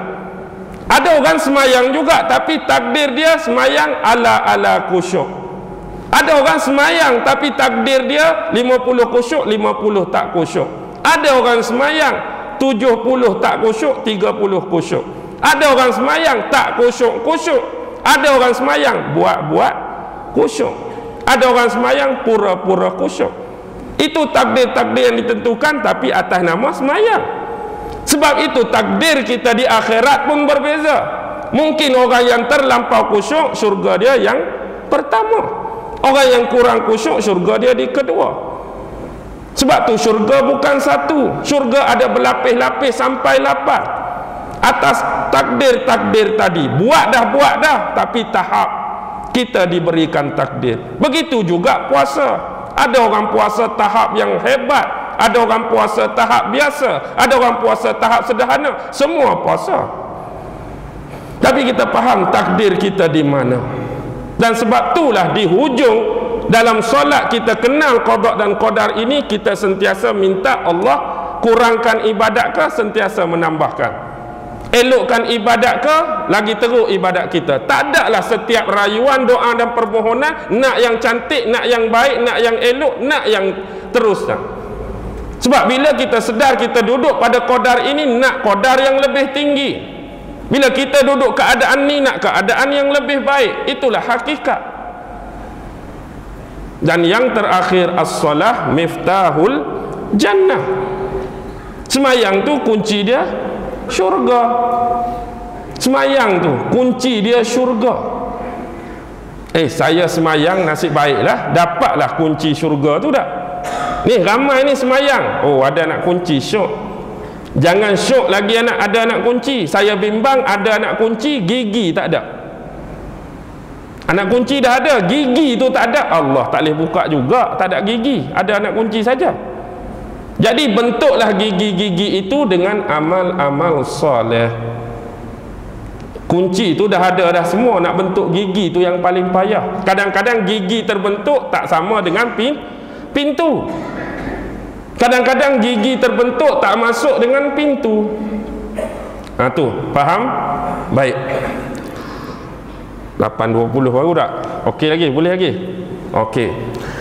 Ada orang semayang juga, tapi takdir dia semayang ala-ala khusyuk. Ada orang semayang, tapi takdir dia lima puluh khusyuk, lima puluh tak khusyuk. Ada orang semayang tujuh puluh tak khusyuk, tiga puluh khusyuk. Ada orang semayang tak khusyuk-khusyuk. Ada orang semayang buat-buat khusyuk. Ada orang semayang pura-pura khusyuk. Itu takdir-takdir yang ditentukan, tapi atas nama semayang. Sebab itu takdir kita di akhirat pun berbeza. Mungkin orang yang terlampau khusyuk, syurga dia yang pertama. Orang yang kurang khusyuk, syurga dia di kedua. Sebab tu syurga bukan satu. Syurga ada berlapis-lapis sampai lapan. Atas takdir-takdir tadi, buat dah buat dah, tapi tahap kita diberikan takdir. Begitu juga puasa. Ada orang puasa tahap yang hebat, ada orang puasa tahap biasa, ada orang puasa tahap sederhana. Semua puasa, tapi kita faham takdir kita di mana. Dan sebab itulah di hujung dalam solat kita kenal qada dan qadar ini, kita sentiasa minta Allah kurangkan ibadat ke, sentiasa menambahkan. Elokkan ibadat ke, lagi teruk ibadat kita. Tak adalah setiap rayuan, doa dan permohonan nak yang cantik, nak yang baik, nak yang elok, nak yang terus tak. Sebab bila kita sedar kita duduk pada qadar ini, nak qadar yang lebih tinggi. Bila kita duduk keadaan ni, nak keadaan yang lebih baik. Itulah hakikat. Dan yang terakhir, as-salah miftahul jannah. Semayang tu kunci dia syurga. Semayang tu kunci dia syurga. Eh, saya semayang nasib baiklah, dapatlah kunci syurga tu dah. Ni ramai ni semayang, oh ada nak kunci, syok. Jangan syok lagi anak ada nak kunci. Saya bimbang ada anak kunci, gigi tak ada. Anak kunci dah ada, gigi tu tak ada. Allah tak boleh buka juga, tak ada gigi, ada anak kunci saja. Jadi bentuklah gigi-gigi itu dengan amal-amal soleh. Kunci itu dah ada dah semua, nak bentuk gigi itu yang paling payah. Kadang-kadang gigi terbentuk tak sama dengan pin, pintu. Kadang-kadang gigi terbentuk tak masuk dengan pintu. Ha tu, faham? Baik. lapan dua puluh baru tak? Okey lagi, boleh lagi. Okey.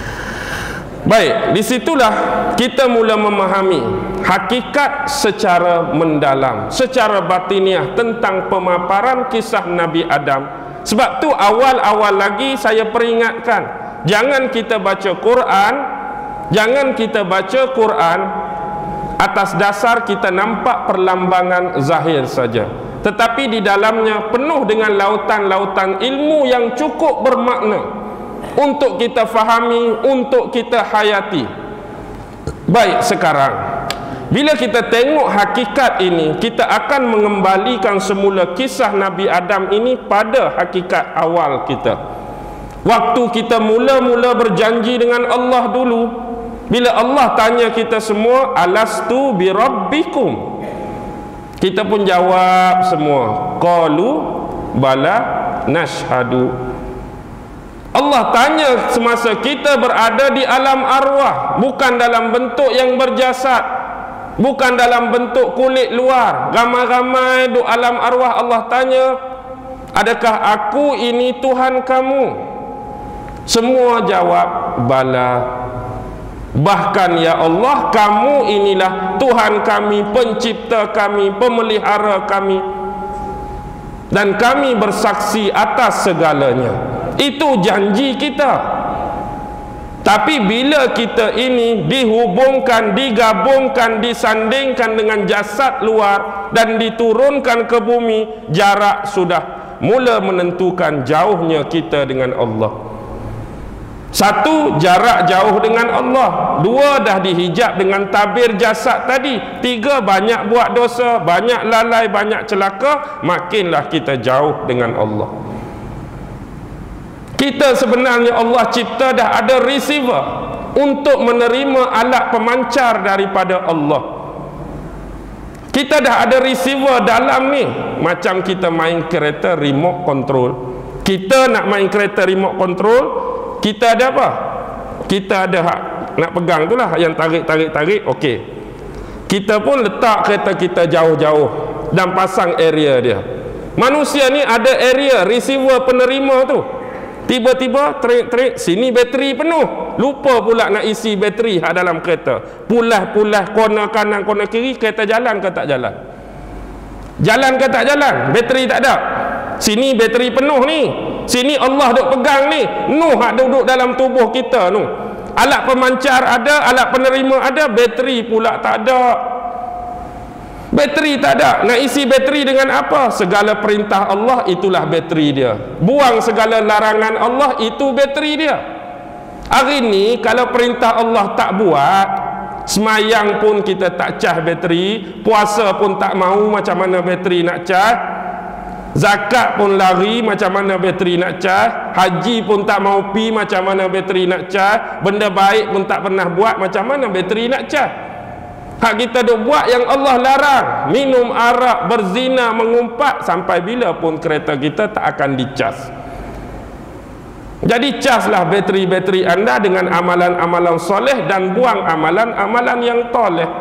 Baik, di situlah kita mula memahami hakikat secara mendalam, secara batiniah tentang pemaparan kisah Nabi Adam. Sebab tu awal-awal lagi saya peringatkan, jangan kita baca Quran, jangan kita baca Quran atas dasar kita nampak perlambangan zahir saja, tetapi di dalamnya penuh dengan lautan-lautan ilmu yang cukup bermakna untuk kita fahami, untuk kita hayati. Baik, sekarang bila kita tengok hakikat ini, kita akan mengembalikan semula kisah Nabi Adam ini pada hakikat awal kita. Waktu kita mula-mula berjanji dengan Allah dulu, bila Allah tanya kita semua, alastu bi rabbikum, kita pun jawab semua, qalu bala nashhadu. Allah tanya semasa kita berada di alam arwah, bukan dalam bentuk yang berjasad, bukan dalam bentuk kulit luar. Ramai-ramai di alam arwah Allah tanya, adakah aku ini Tuhan kamu? Semua jawab bala. Bahkan ya Allah, kamu inilah Tuhan kami, pencipta kami, pemelihara kami, dan kami bersaksi atas segalanya. Itu janji kita. Tapi bila kita ini dihubungkan, digabungkan, disandingkan dengan jasad luar dan diturunkan ke bumi, jarak sudah mula menentukan jauhnya kita dengan Allah. Satu, jarak jauh dengan Allah. Dua, dah dihijab dengan tabir jasad tadi. Tiga, banyak buat dosa, banyak lalai, banyak celaka, makinlah kita jauh dengan Allah. Kita sebenarnya Allah cipta dah ada receiver untuk menerima alat pemancar daripada Allah. Kita dah ada receiver dalam ni. Macam kita main kereta remote control. Kita nak main kereta remote control, kita ada apa? Kita ada hak nak pegang tu lah, yang tarik-tarik-tarik, okey. Kita pun letak kereta kita jauh-jauh dan pasang area dia. Manusia ni ada area receiver penerima tu. Tiba-tiba terik-terik, sini bateri penuh, lupa pula nak isi bateri hak dalam kereta. Pulah-pulah kona kanan kona kiri, kereta jalan ke tak jalan? Jalan ke tak jalan? Bateri tak ada. Sini bateri penuh ni, sini Allah duk pegang ni, Nuh hak duduk dalam tubuh kita tu. Alat pemancar ada, alat penerima ada, bateri pula tak ada. Bateri tak ada, nak isi bateri dengan apa? Segala perintah Allah, itulah bateri dia. Buang segala larangan Allah, itu bateri dia. Hari ni kalau perintah Allah tak buat, semayang pun kita tak cah bateri, puasa pun tak mau, macam mana bateri nak cah? Zakat pun lari, macam mana bateri nak cah? Haji pun tak mau pi, macam mana bateri nak cah? Benda baik pun tak pernah buat, macam mana bateri nak cah? Hak kita duk buat yang Allah larang, minum arak, berzina, mengumpat, sampai bila pun kereta kita tak akan dicas. Jadi caslah bateri-bateri anda dengan amalan-amalan soleh dan buang amalan-amalan yang toleh.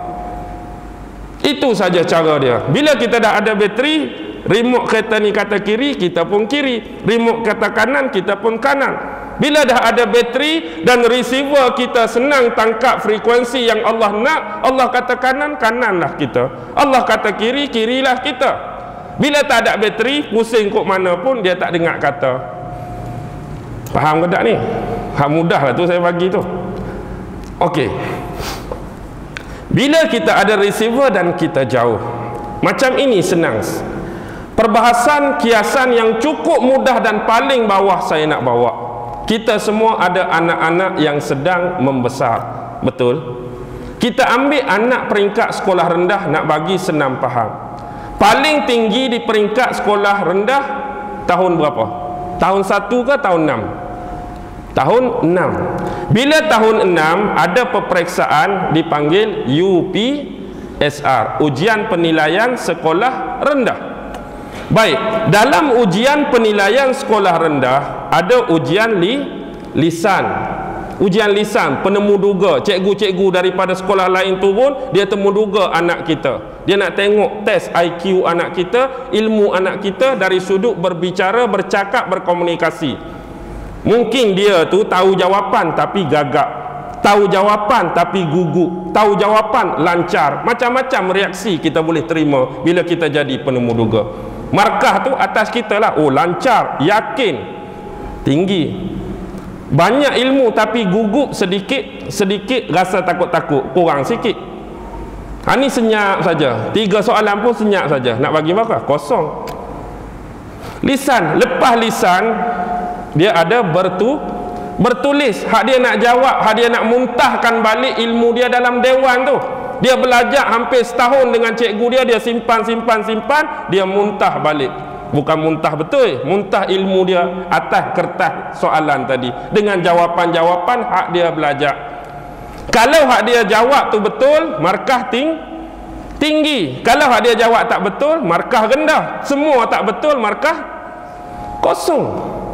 Itu saja cara dia. Bila kita dah ada bateri, remote kereta ni kata kiri, kita pun kiri. Remote kata kanan, kita pun kanan. Bila dah ada bateri dan receiver kita senang tangkap frekuensi yang Allah nak, Allah kata kanan, kananlah kita. Allah kata kiri, kirilah kita. Bila tak ada bateri, pusing kok mana pun dia tak dengar kata. Faham ke tak ni? Hak mudah lah tu saya bagi tu. Okey. Bila kita ada receiver dan kita jauh, macam ini senang. Perbahasan kiasan yang cukup mudah dan paling bawah saya nak bawa. Kita semua ada anak-anak yang sedang membesar, betul? Kita ambil anak peringkat sekolah rendah, nak bagi senang faham. Paling tinggi di peringkat sekolah rendah tahun berapa? Tahun satu ke tahun enam? Tahun enam. Bila tahun enam ada peperiksaan dipanggil U P S R, ujian penilaian sekolah rendah. Baik, dalam ujian penilaian sekolah rendah ada ujian li, lisan, ujian lisan, penemu duga, cikgu-cikgu daripada sekolah lain turun, dia temu duga anak kita. Dia nak tengok tes I Q anak kita, ilmu anak kita dari sudut berbicara, bercakap, berkomunikasi. Mungkin dia tu tahu jawapan tapi gagap, tahu jawapan tapi gugup, tahu jawapan lancar. Macam-macam reaksi kita boleh terima bila kita jadi penemu duga. Markah tu atas kita lah. Oh, lancar, yakin, tinggi. Banyak ilmu tapi gugup sedikit, sedikit rasa takut-takut, kurang sikit. Ha, ni senyap saja. Tiga soalan pun senyap saja. Nak bagi berapa? Kosong. Lisan, lepas lisan dia ada bertu bertulis. Hak dia nak jawab, hak dia nak muntahkan balik ilmu dia dalam dewan tu. Dia belajar hampir setahun dengan cikgu dia, dia simpan simpan simpan, dia muntah balik. Bukan muntah betul, muntah ilmu dia atas kertas soalan tadi dengan jawapan-jawapan hak dia belajar. Kalau hak dia jawab tu betul, markah ting tinggi. Kalau hak dia jawab tak betul, markah rendah. Semua tak betul, markah kosong.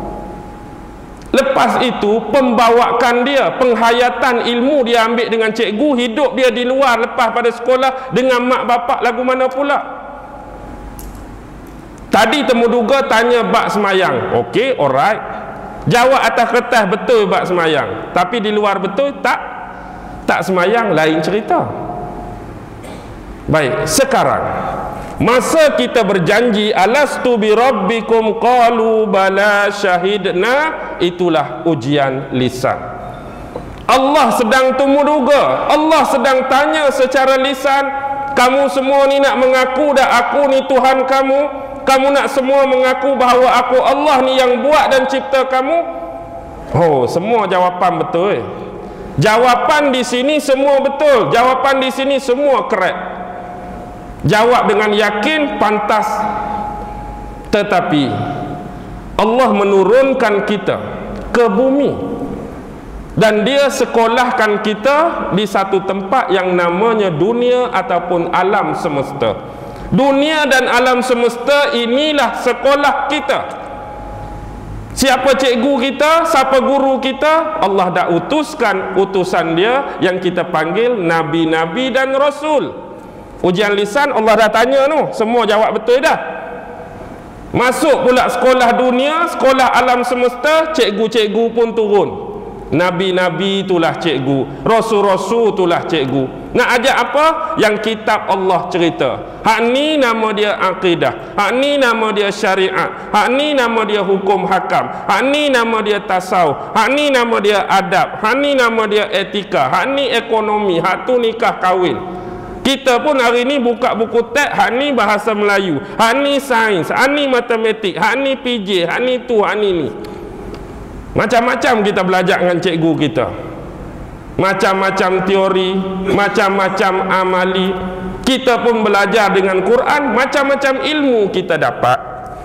Lepas itu pembawakan dia, penghayatan ilmu dia ambil dengan cikgu, hidup dia di luar lepas pada sekolah dengan mak bapak lagu mana pula. Tadi temu duga tanya bab semayang. Okey, alright. Jawab atas kertas betul bab semayang. Tapi di luar betul tak tak semayang, lain cerita. Baik, sekarang masa kita berjanji alastu bi rabbikum qalu bala syahidna, itulah ujian lisan. Allah sedang temu duga, Allah sedang tanya secara lisan, kamu semua ni nak mengaku dah aku ni Tuhan kamu? Kamu nak semua mengaku bahawa aku Allah ni yang buat dan cipta kamu? Oh, semua jawapan betul. Jawapan di sini semua betul. Jawapan di sini semua correct. Jawab dengan yakin, pantas. Tetapi Allah menurunkan kita ke bumi dan dia sekolahkan kita di satu tempat yang namanya dunia ataupun alam semesta. Dunia dan alam semesta inilah sekolah kita. Siapa cikgu kita, siapa guru kita? Allah dah utuskan utusan dia yang kita panggil nabi-nabi dan rasul. Ujian lisan Allah dah tanya tu, semua jawab betul dah. Masuk pula sekolah dunia, sekolah alam semesta, cikgu-cikgu pun turun. Nabi-nabi itulah cikgu, rasul-rasul itulah cikgu. Nak ajak apa? Yang kitab Allah cerita. Hak ni nama dia akidah, hak ni nama dia syariat, hak ni nama dia hukum hakam, hak ni nama dia tasawuf, hak ni nama dia adab, hak ni nama dia etika, hak ni ekonomi, hak tu nikah kahwin. Kita pun hari ni buka buku teks, hak ni bahasa Melayu, hak ni sains, hak ni matematik, hak ni P J, hak ni tu, hak ni ni. Macam-macam kita belajar dengan cikgu kita. Macam-macam teori, macam-macam amali. Kita pun belajar dengan Quran, macam-macam ilmu kita dapat.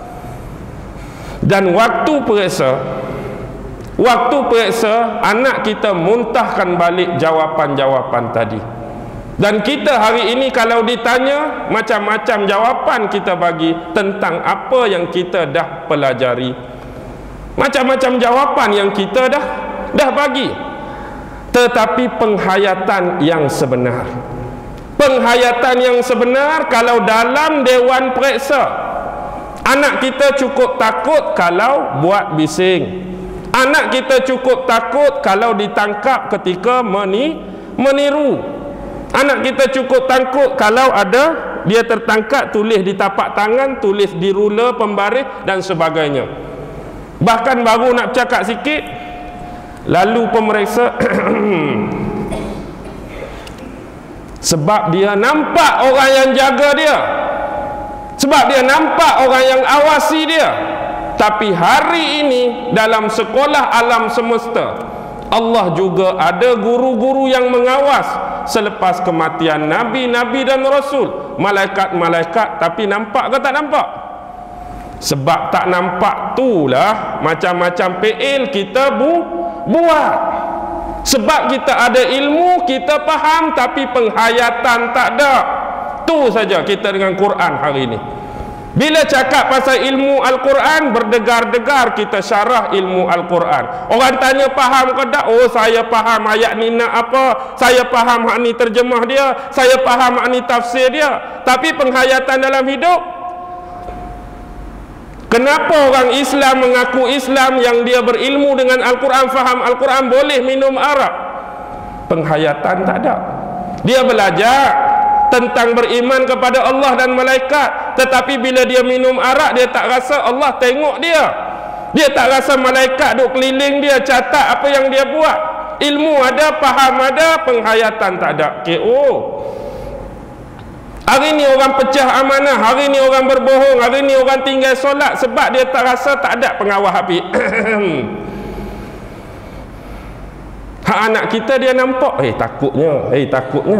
Dan waktu periksa, waktu periksa anak kita muntahkan balik jawapan-jawapan tadi. Dan kita hari ini kalau ditanya, macam-macam jawapan kita bagi tentang apa yang kita dah pelajari. Macam-macam jawapan yang kita dah dah bagi. Tetapi penghayatan yang sebenar, penghayatan yang sebenar kalau dalam dewan periksa, anak kita cukup takut kalau buat bising. Anak kita cukup takut kalau ditangkap ketika meni, meniru. Anak kita cukup takut kalau ada dia tertangkap, tulis di tapak tangan, tulis di ruler pembaris dan sebagainya. Bahkan baru nak cakap sikit, lalu pemeriksa sebab dia nampak orang yang jaga dia, sebab dia nampak orang yang awasi dia. Tapi hari ini dalam sekolah alam semesta, Allah juga ada guru-guru yang mengawas selepas kematian nabi-nabi dan rasul, malaikat-malaikat. Tapi nampak ke tak nampak? Sebab tak nampak itulah macam-macam P L kita bu buat. Sebab kita ada ilmu, kita faham, tapi penghayatan tak ada. Tu saja kita dengan Quran hari ini. Bila cakap pasal ilmu Al-Quran, berdegar-degar kita syarah ilmu Al-Quran. Orang tanya faham ke tak? Oh, saya faham ayat ni nak apa, saya faham hak ni terjemah dia, saya faham hak ni tafsir dia. Tapi penghayatan dalam hidup, kenapa orang Islam mengaku Islam yang dia berilmu dengan Al-Quran, faham Al-Quran, boleh minum arak? Penghayatan tak ada. Dia belajar tentang beriman kepada Allah dan malaikat, tetapi bila dia minum arak, dia tak rasa Allah tengok dia, dia tak rasa malaikat duk keliling dia catat apa yang dia buat. Ilmu ada, faham ada, penghayatan tak ada. K O. Hari ni orang pecah amanah, hari ni orang berbohong, hari ni orang tinggal solat sebab dia tak rasa tak ada pengawal habis. Hak anak kita dia nampak, eh takutnya, eh takutnya.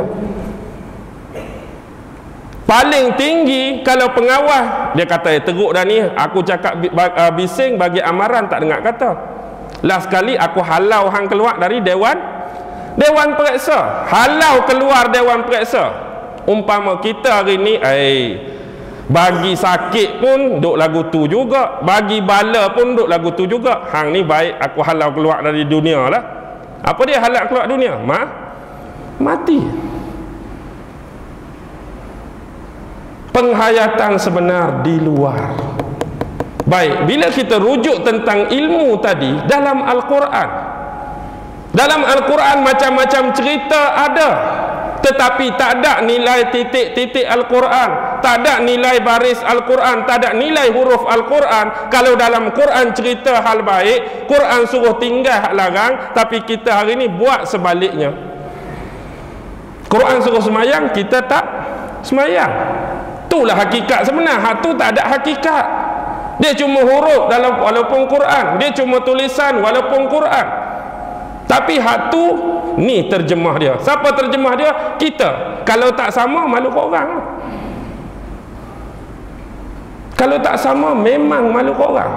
Paling tinggi kalau pengawas dia kata, eh teruk dah ni, aku cakap bising bagi amaran tak dengar kata. Last kali aku halau hang keluar dari dewan dewan periksa, halau keluar dewan periksa. Umpama kita hari ni, eh bagi sakit pun duk lagu tu juga, bagi bala pun duk lagu tu juga. Hang ni baik aku halau keluar dari dunia lah. Apa dia halau keluar dunia? Ma mati. Penghayatan sebenar di luar. Baik, bila kita rujuk tentang ilmu tadi dalam Al-Quran, dalam Al-Quran macam-macam cerita ada, tetapi tak ada nilai titik-titik Al-Quran, tak ada nilai baris Al-Quran, tak ada nilai huruf Al-Quran. Kalau dalam Quran cerita hal baik, Quran suruh tinggal hak larang, tapi kita hari ni buat sebaliknya. Quran suruh semayang, kita tak semayang. Itulah hakikat sebenar. Hak tu tak ada hakikat. Dia cuma huruf dalam walaupun Quran, dia cuma tulisan walaupun Quran. Tapi hak tu ni terjemah dia. Siapa terjemah dia? Kita. Kalau tak sama, malu ke orang. Kalau tak sama, memang malu ke orang.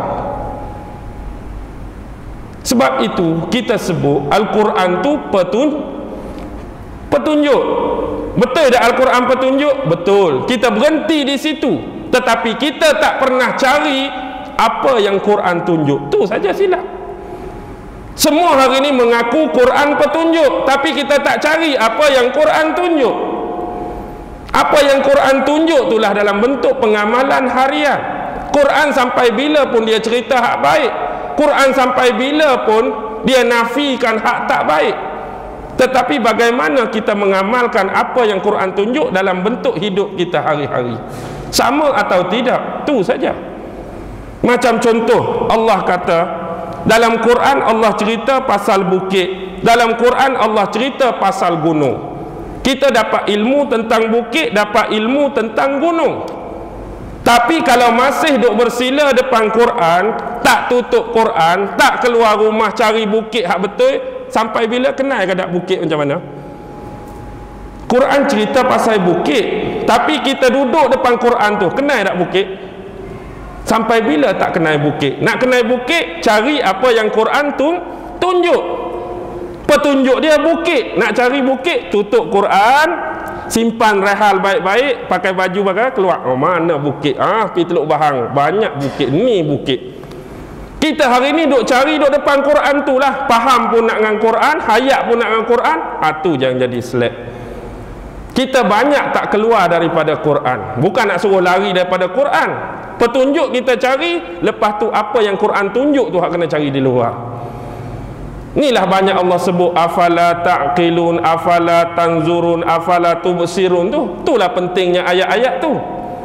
Sebab itu kita sebut Al-Quran tu petun petunjuk. Betul tak Al-Quran petunjuk? Betul. Kita berhenti di situ. Tetapi kita tak pernah cari apa yang Quran tunjuk. Tu saja silap. Semua hari ini mengaku Quran petunjuk, tapi kita tak cari apa yang Quran tunjuk. Apa yang Quran tunjuk itulah dalam bentuk pengamalan harian. Quran sampai bila pun dia cerita hak baik. Quran sampai bila pun dia nafikan hak tak baik. Tetapi bagaimana kita mengamalkan apa yang Quran tunjuk dalam bentuk hidup kita hari-hari? Sama atau tidak? Tu saja. Macam contoh, Allah kata dalam Quran Allah cerita pasal bukit, dalam Quran Allah cerita pasal gunung. Kita dapat ilmu tentang bukit, dapat ilmu tentang gunung. Tapi kalau masih duk bersila depan Quran, tak tutup Quran, tak keluar rumah cari bukit hak betul, sampai bila kenal ke tak bukit macam mana? Quran cerita pasal bukit, tapi kita duduk depan Quran tu, kenal tak bukit? Sampai bila tak kenal bukit? Nak kenal bukit, cari apa yang Quran tu tunjuk. Petunjuk dia bukit. Nak cari bukit, tutup Quran, simpan rehal baik-baik, pakai baju pakai keluar. Oh, mana bukit? Ah, pergi Teluk Bahang, banyak bukit. Ni bukit. Kita hari ni duk cari duk depan Quran tu lah. Faham pun nak dengan Quran, hayat pun nak dengan Quran. Ah, tu jangan jadi slap. Kita banyak tak keluar daripada Quran. Bukan nak suruh lari daripada Quran. Petunjuk kita cari, lepas tu apa yang Quran tunjuk tu hak kena cari di luar. Inilah banyak Allah sebut afala ta'qilun, afala tanzurun, afala tubsirun tu. Itulah pentingnya ayat-ayat tu.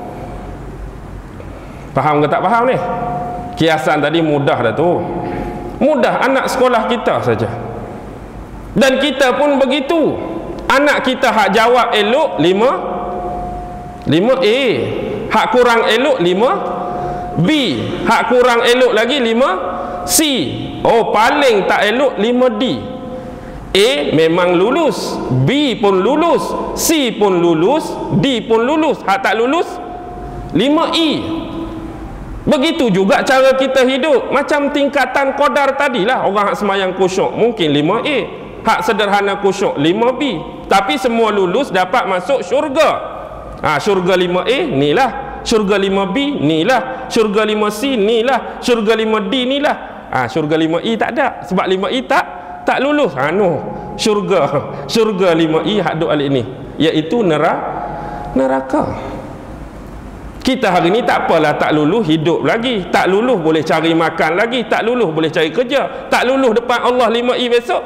Faham ke tak faham ni? Kiasan tadi mudah dah tu. Mudah anak sekolah kita saja. Dan kita pun begitu. Anak kita hak jawab elok lima lima A, hak kurang elok lima B, hak kurang elok lagi lima C. Oh, paling tak elok lima D. A memang lulus, B pun lulus, C pun lulus, D pun lulus. Hak tak lulus lima E. Begitu juga cara kita hidup. Macam tingkatan qadar tadilah. Orang hak semayang khusyuk mungkin lima A, hak sederhana khusyuk lima B. Tapi semua lulus dapat masuk syurga. Ha, syurga lima A, inilah syurga lima B ni lah, syurga lima C ni lah, syurga lima D ni lah. Ah, syurga lima E tak ada sebab lima E tak tak lulus. Ha no. Syurga syurga lima E hak duk alik ni, iaitu neraka. Neraka. Kita hari ni tak apalah, tak lulus hidup lagi, tak lulus boleh cari makan lagi, tak lulus boleh cari kerja, tak lulus depan Allah lima E besok.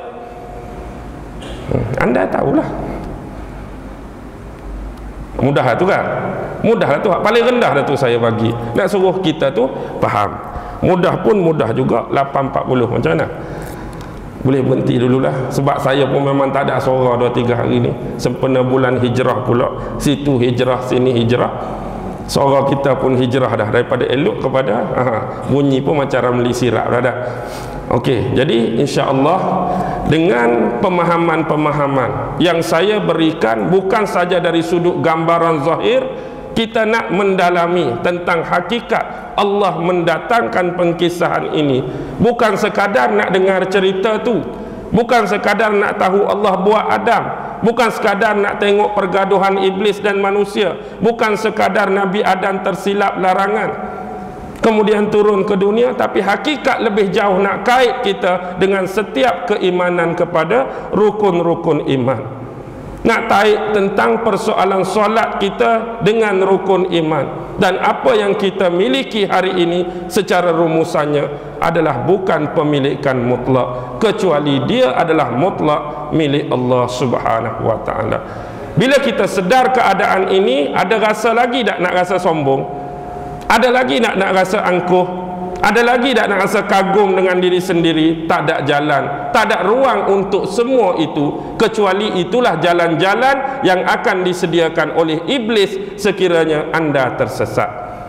hmm, Anda tahulah. Mudah lah tu kan, mudah lah tu, paling rendah dah tu saya bagi. Nak suruh kita tu faham. Mudah pun mudah juga, lapan empat puluh macam mana? Boleh berhenti dululah, sebab saya pun memang tak ada suara dua tiga hari ni. Sempena bulan hijrah pula, situ hijrah, sini hijrah. Suara kita pun hijrah dah, daripada elok kepada aha, bunyi pun macam ramli sirap dah dah. Okey, jadi insya-Allah dengan pemahaman-pemahaman yang saya berikan, bukan saja dari sudut gambaran zahir, kita nak mendalami tentang hakikat Allah mendatangkan pengkisahan ini. Bukan sekadar nak dengar cerita tu, bukan sekadar nak tahu Allah buat Adam, bukan sekadar nak tengok pergaduhan iblis dan manusia, bukan sekadar Nabi Adam tersilap larangan kemudian turun ke dunia, tapi hakikat lebih jauh nak kait kita dengan setiap keimanan kepada rukun-rukun iman. Nak tarik tentang persoalan solat kita dengan rukun iman, dan apa yang kita miliki hari ini secara rumusannya adalah bukan pemilikan mutlak, kecuali dia adalah mutlak milik Allah Subhanahu wa taala. Bila kita sedar keadaan ini, ada rasa lagi tak nak rasa sombong? Ada lagi nak nak rasa angkuh? Ada lagi tak nak rasa kagum dengan diri sendiri? Tak ada jalan, tak ada ruang untuk semua itu, kecuali itulah jalan-jalan yang akan disediakan oleh iblis sekiranya anda tersesat.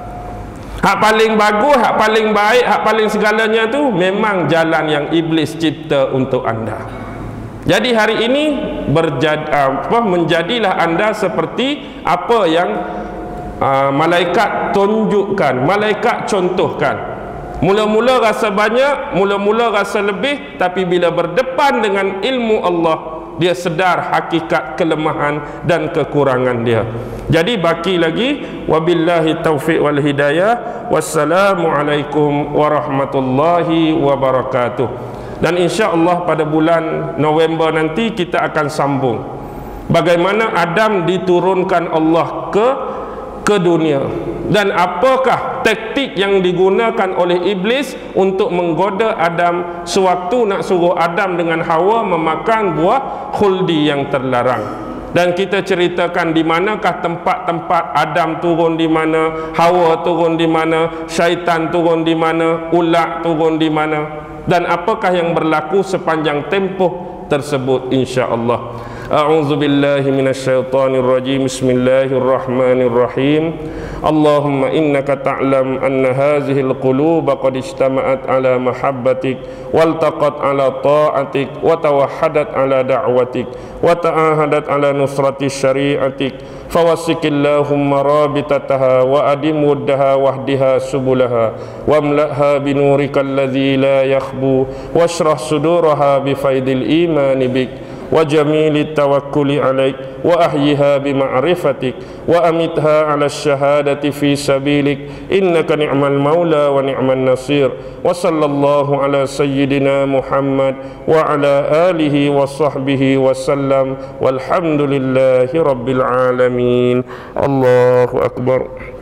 Hak paling bagus, hak paling baik, hak paling segalanya tu memang jalan yang iblis cipta untuk anda. Jadi hari ini berjad, apa, menjadilah anda seperti apa yang uh, malaikat tunjukkan, malaikat contohkan. Mula-mula rasa banyak, mula-mula rasa lebih, tapi bila berdepan dengan ilmu Allah, dia sedar hakikat kelemahan dan kekurangan dia. Jadi baki lagi, wabillahi taufiq wal hidayah, wassalamualaikum warahmatullahi wabarakatuh. Dan insya-Allah pada bulan November nanti kita akan sambung bagaimana Adam diturunkan Allah ke ke dunia, dan apakah taktik yang digunakan oleh iblis untuk menggoda Adam sewaktu nak suruh Adam dengan Hawa memakan buah khuldi yang terlarang. Dan kita ceritakan di manakah tempat-tempat Adam turun di mana, Hawa turun di mana, syaitan turun di mana, ulat turun di mana, dan apakah yang berlaku sepanjang tempoh tersebut insya-Allah. A'udzu billahi minasyaitonir rajim. Bismillahirrahmanirrahim. Allahumma innaka ta'lam anna hadhihi al-quluba qad ijtama'at ala mahabbatik waltaqat ala ta'atik wa tawahhadat ala da'watik wa ta'ahadat ala nusrati syari'atik fawassikillahumma rabitataha wa adim wuddaha wahdiha subulaha wamla'ha binurikal ladzi la yakhbu washrah suduraha bifaidil imani bik wa jamili tawakkuli alaik wa ahyiha bima'rifatik wa amitha ala syahadati fi sabilik innaka ni'mal maula wa ni'man nasir. Wa sallallahu ala sayyidina Muhammad wa ala alihi wa sahbihi wa sallam walhamdulillahi rabbil alamin. Allahu akbar.